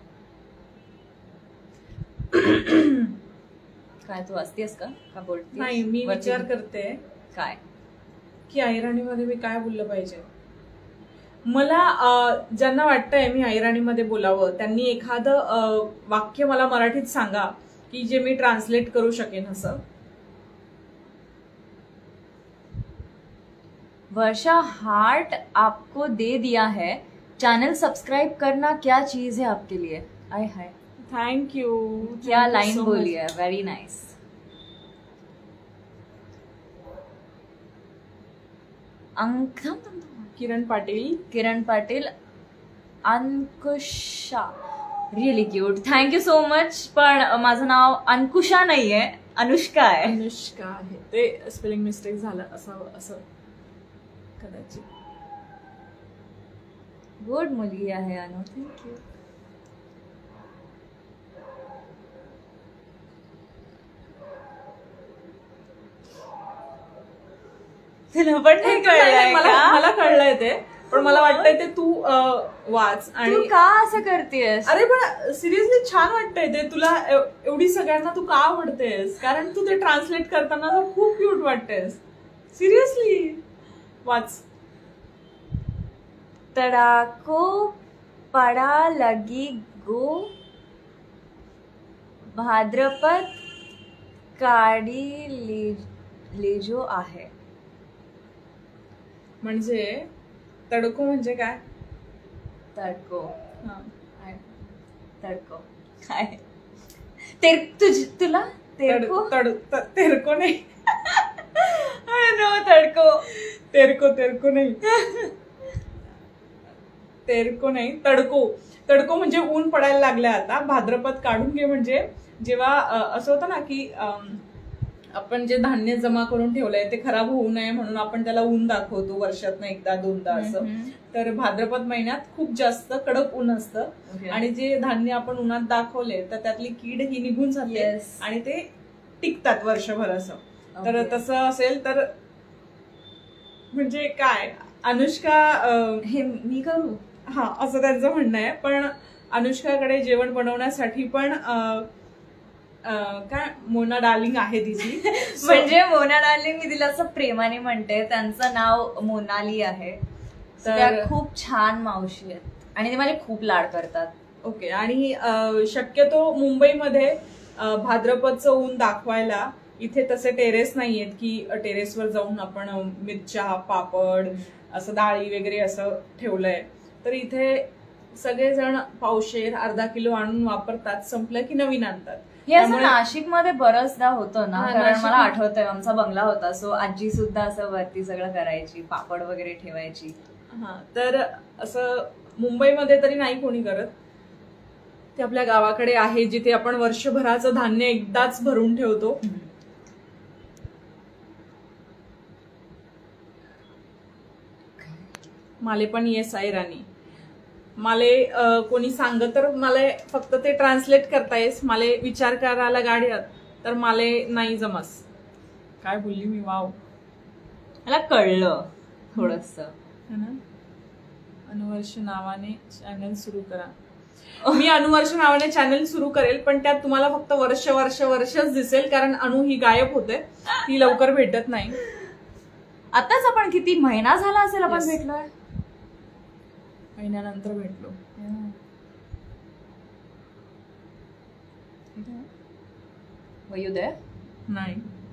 काय तू असतेस का का बोलते? नाही, मी विचार करते काय की ऐराणीमध्ये मी काय बोललं पाहिजे. मला ज्यांना वाटतंय मी ऐराणीमध्ये बोलावं त्यांनी एखादं वाक्य मला मराठीत सांगा की जे मी ट्रान्सलेट करू शकेन असं. वर्षा, हार्ट आपको दे दिया है. चैनल सब्सक्राइब करना क्या चीज है आपके लिए. आय हाय, थैंक यू. क्या लाइन बोली है, very nice. Kiran Patil. Kiran Patil. Ankusha, really cute. Thank you so much. पण माझं नाव अंकुशा नाहीये, अनुष्का आहे. अनुष्का आहे. ते स्पेलिंग मिस्टेक झालं असं असं कदाचित. गुड मुलगी आहे अनु. थँक्यू. तुला पण नाही कळलंय का? मला कळलंय ते, पण मला वाटतंय ते तू वाच. आणि तू का असं करतेस? अरे पण सिरियसली छान वाटतंय ते. तुला एवढी सगळ्यांना तू का आवडतेस? कारण तू ते ट्रान्सलेट करताना खूप क्यूट वाटतेस. सिरियसली वाच. तड़ाको पड़ा लगी गो, भाद्रपद काढी लेजो आहे. म्हणजे तडको म्हणजे काय? तडको. हा, तडको काय? तेर तुझ तुला तेरको तेरको नाही. नो, तडको. तेरको तेरको नाही. तेरको नाही, तडको. तडको म्हणजे ऊन पडायला लागलं आता. भाद्रपद काढून घे म्हणजे जेव्हा असं होतं ना की आपण जे धान्य जमा करून ठेवलंय ते खराब होऊ नये म्हणून आपण त्याला ऊन दाखवतो वर्षातनं एकदा दोनदा असं. तर भाद्रपद महिन्यात खूप जास्त कडक ऊन असतं आणि जे धान्य आपण उन्हात दाखवले तर त्यातली कीड ही निघून जाते आणि ते टिकतात वर्षभर असं. तर तसं असेल तर म्हणजे काय अनुष्का हे मी करू हा असं त्यांचं म्हणणं आहे. पण अनुष्काकडे जेवण बनवण्यासाठी पण काय मोना डार्लिंग आहे तिची. म्हणजे मोना डार्लिंग मी तिला असं प्रेमाने म्हणते. त्यांचं नाव मोनाली आहे. तर खूप छान मावशी आहेत आणि ते माझे खूप लाड करतात. ओके. आणि शक्यतो मुंबईमध्ये भाद्रपदचं ऊन दाखवायला इथे तसे टेरेस नाहीयेत की टेरेसवर जाऊन आपण मिरच्या पापड असं डाळी वगैरे असं ठेवलंय. तर इथे सगळेजण पावशेर अर्धा किलो आणून वापरतात, संपलं की नवीन आणतात. हे असं नाशिकमध्ये बरंचदा होतं ना, कारण मला आठवतंय आमचा बंगला होता सो आजी सुद्धा असं वरती सगळं करायची, पापड वगैरे ठेवायची. हा, तर असं मुंबईमध्ये तरी नाही कोणी करत. ते आपल्या गावाकडे आहे जिथे आपण वर्षभराचं धान्य एकदाच भरून ठेवतो. माले पण येस आहे राणी. माले कोणी सांगत तर मला फक्त ते ट्रान्सलेट करता येस. माले विचार करायला गाड्यात तर माले नाही जमस. काय बोलली मी, वाव. मला कळलं थोडस. अनुवर्ष नावाने चॅनल सुरू करा. मी अनुवर्ष नावाने चॅनल सुरू करेल, पण त्यात तुम्हाला फक्त वर्ष वर्ष वर्षच दिसेल, कारण अनु ही गायब होते, ती लवकर भेटत नाही. आताच आपण किती महिना झाला असेल आपण Yes. भेटलोय. महिन्यानंतर भेटलो. Were you there? नाही.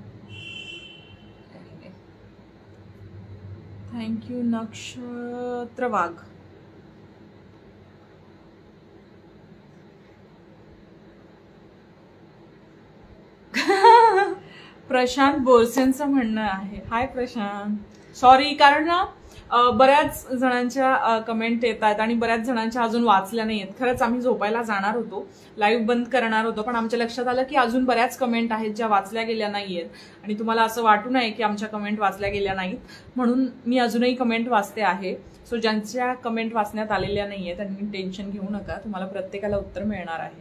थँक्यू नक्षत्र वाघ. प्रशांत बोरसेंचं म्हणणं आहे. हाय प्रशांत. सॉरी, कारण ना बऱ्याच जणांच्या कमेंट येतात आणि बऱ्याच जणांच्या अजून वाचल्या नाही आहेत. खरंच आम्ही झोपायला जाणार होतो, लाईव्ह बंद करणार होतो, पण आमच्या लक्षात आलं की अजून बऱ्याच कमेंट आहेत ज्या वाचल्या गेल्या नाहीयेत आणि तुम्हाला असं वाटू नये की आमच्या कमेंट वाचल्या गेल्या नाहीत, म्हणून मी अजूनही कमेंट वाचते आहे. सो ज्यांच्या कमेंट वाचण्यात आलेल्या नाहीये त्यांनी टेन्शन घेऊ नका, तुम्हाला प्रत्येकाला उत्तर मिळणार आहे.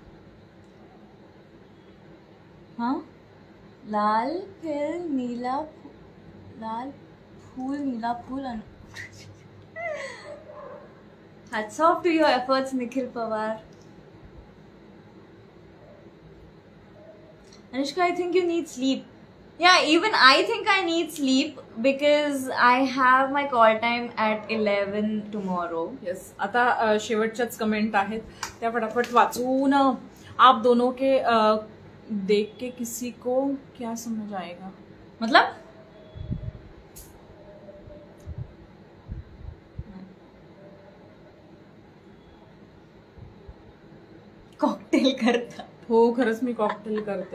हा, लाल फिर नीला लाल फूल नीला फूल. Hats off to your efforts Nikhil Pawar. Anushka, I think you need sleep. Yeah, even I think I need sleep because I have my call time at eleven tomorrow. Yes. आता शेवटच्याच कमेंट आहेत त्या फटाफट वाचून. आप दोनों के देख के किसी को क्या समझ आएगा? मतलब कॉकटेल करता. हो, खरंच मी कॉकटेल करते.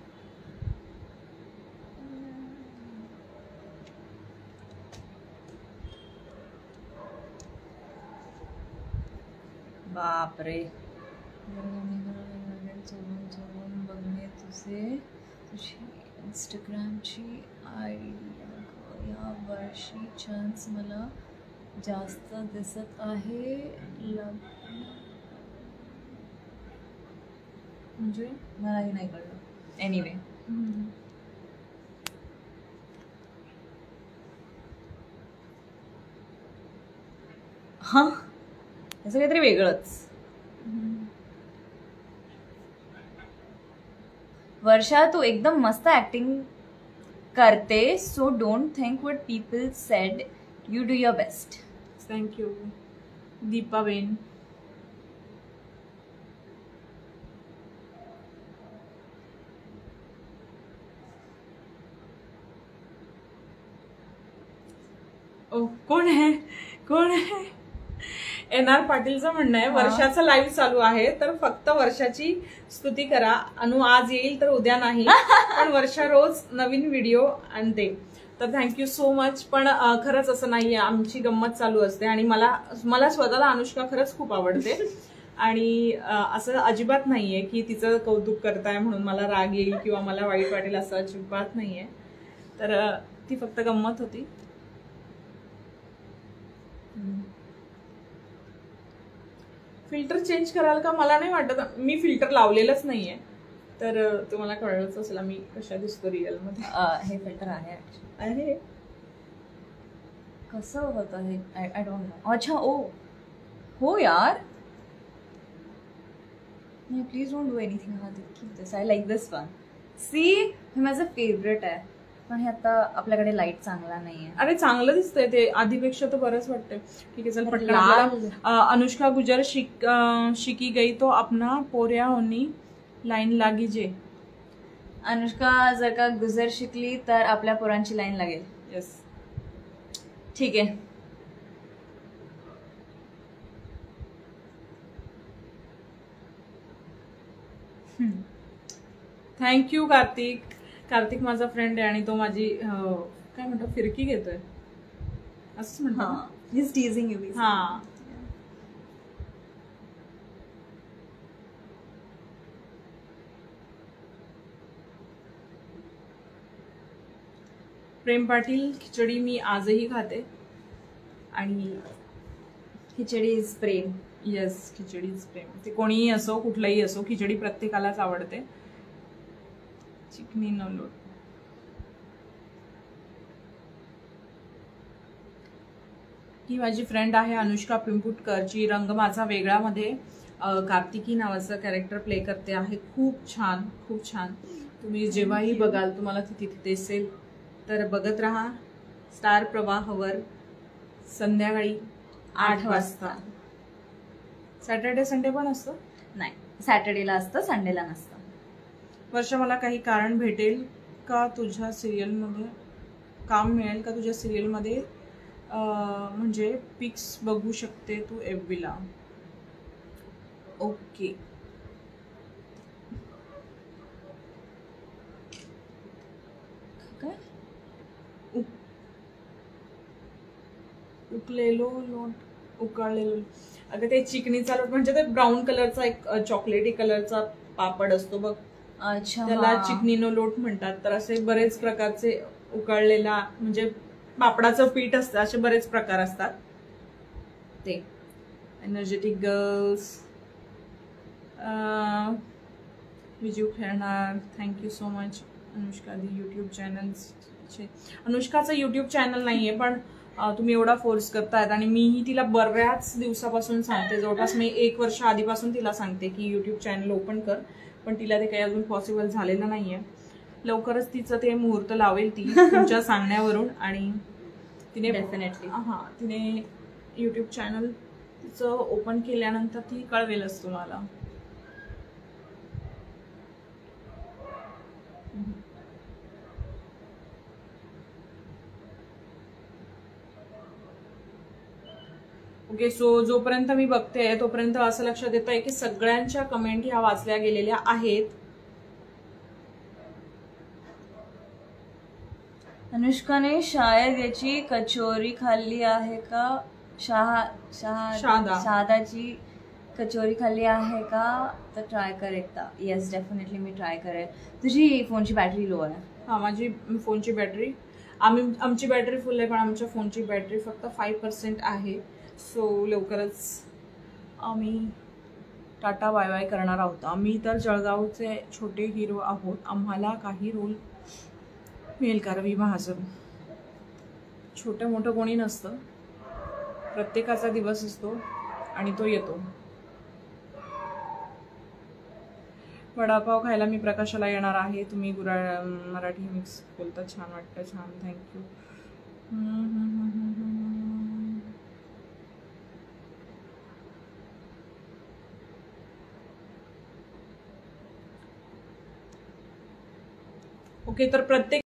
बापरे. चलून चलून बघणे तुझे तुझी इंस्टाग्रामची आयडी या वर्षी चान्स मला जास्त दिसत आहे. म्हणजे मलाही नाही कळलं. एनिवे, हा असं काहीतरी वेगळंच. वर्षा, तू एकदम मस्त ऍक्टिंग करते, so don't think what people said, you do your best. Thank you Deepa ben. ओ, कोण आहे कोण आहे? एन आर पाटीलचं म्हणणं आहे, वर्षाचं लाईव्ह चालू आहे तर फक्त वर्षाची स्तुती करा. अनु आज येईल तर उद्या नाही, पण वर्षा रोज नवीन व्हिडिओ आणते. तर थँक्यू सो मच. पण खरंच असं नाहीये, आमची गंमत चालू असते आणि मला मला स्वतःला अनुष्का खरंच खूप आवडते आणि असं अजिबात नाहीये की तिचं कौतुक करताय म्हणून मला राग येईल किंवा मला वाईट वाटेल, असं अजिबात नाहीये. तर ती फक्त गंमत होती. फिल्टर चेंज कराल का? मला नाही वाटत, मी फिल्टर लावलेलंच नाहीये, तर तुम्हाला कळलंच असेल मी कशा दिसतो रिअल मध्ये. हे फिल्टर आहे आहे. कसं होतं हे? I don't know. अच्छा, ओ हो यार. Please don't do anything. हा, keep this. I like this one. See, हे माझं फेवरेट आहे, पण हे आता आपल्याकडे लाईट चांगला नाहीये. अरे चांगलं दिसतंय ते, आधीपेक्षा तर बरंच वाटतंय. ठीक आहे, चल पटकन. अनुष्का गुजर शिक शिकी गई तो अपना पोऱ्या होनी लाईन लागी जे. अनुष्का जर का गुजर शिकली तर आपल्या पोरांची लाईन लागेल. येस, ठीक आहे. थँक्यू कार्तिक. कार्तिक माझा फ्रेंड आहे आणि तो माझी काय म्हणतो फिरकी घेतोय असंच म्हणतो. He's teasing you basically. हा. प्रेम पाटील, खिचडी मी आजही खाते. आणि खिचडी इज प्रेम. येस, खिचडीच प्रेम. ते कोणीही असो, कुठलंही असो, खिचडी प्रत्येकालाच आवडते. चिकनी नो लोट. ही माझी फ्रेंड आहे अनुष्का पिंपुटकर, जी रंग माझा वेगळा मध्ये कार्तिकी नावाचं कॅरेक्टर प्ले करते आहे. खूप छान, खूप छान. तुम्ही जेव्हाही बघाल तुम्हाला ती तिथे दिसेल. तर बघत राहा स्टार प्रवाहवर संध्याकाळी आठ वाजता. सॅटर्डे संडे पण असतं? नाही, सॅटर्डेला असतं, संडेला नसतं. वर्ष, मला काही कारण भेटेल का तुझ्या सिरियलमध्ये, काम मिळेल का तुझ्या सिरियलमध्ये, म्हणजे पिक्स बघू शकते तू एफ बीला? ओके. काय? उकलेलो लोट, उकळलेलो. अगं ते चिकनीचा लोट म्हणजे ते ब्राऊन कलरचा एक चॉकलेटी कलरचा पापड असतो बघ. अच्छा, त्याला चिकनीनो लोट म्हणतात. तर असे बरेच प्रकारचे उकळलेला म्हणजे पापडाचं पीठ असतं, असे बरेच प्रकार असतात ते. एनर्जेटिक गर्ल्स, विजू खेळणार, थँक्यू सो मच. अनुष्का दी युट्यूब चॅनल्सचे, अनुष्काचं युट्यूब चॅनल नाहीये, पण तुम्ही एवढा फोर्स करतायत. आणि मीही तिला बऱ्याच दिवसापासून सांगते, जवळपास मी एक वर्ष आधीपासून तिला सांगते की युट्यूब चॅनल ओपन कर, पण तिला ते काही अजून पॉसिबल झालेलं नाहीये. लवकरच तिचं ते मुहूर्त लावेल ती तुमच्या सांगण्यावरून. आणि तिने डेफिनेटली हा तिने युट्यूब चॅनल तिचं ओपन केल्यानंतर ती कळवेलच तुम्हाला. ओके. सो जोपर्यंत मी बघते तोपर्यंत असं लक्षात येत आहे की सगळ्यांच्या कमेंट ह्या वाचल्या गेलेल्या आहेत. अनुष्काने शायद याची कचोरी खाल्ली आहे का? शहा शादा शादाची कचोरी खाल्ली आहे का? तर ट्राय कर एकदा. येस, डेफिनेटली मी ट्राय करेल. तुझी फोनची बॅटरी लो आहे. हा, माझी फोनची बॅटरी, आम्ही आमची बॅटरी फुल आहे, पण आमच्या फोनची बॅटरी फक्त फाईव्ह पर्सेंट आहे. सो लवकरच आम्ही टाटा बाय बाय करणार आहोत. आम्ही तर जळगावचे छोटे हिरो आहोत. आम्हाला काही रोल मिळेल का? रवी महाजन. छोटं मोठं कोणी नसतं, प्रत्येकाचा दिवस असतो आणि तो येतो. वडापाव खायला मी प्रकाशाला येणार आहे. तुम्ही गुरा मराठी मिक्स बोलता, छान वाटतं. छान, थँक्यू. ओके. तर प्रत्येक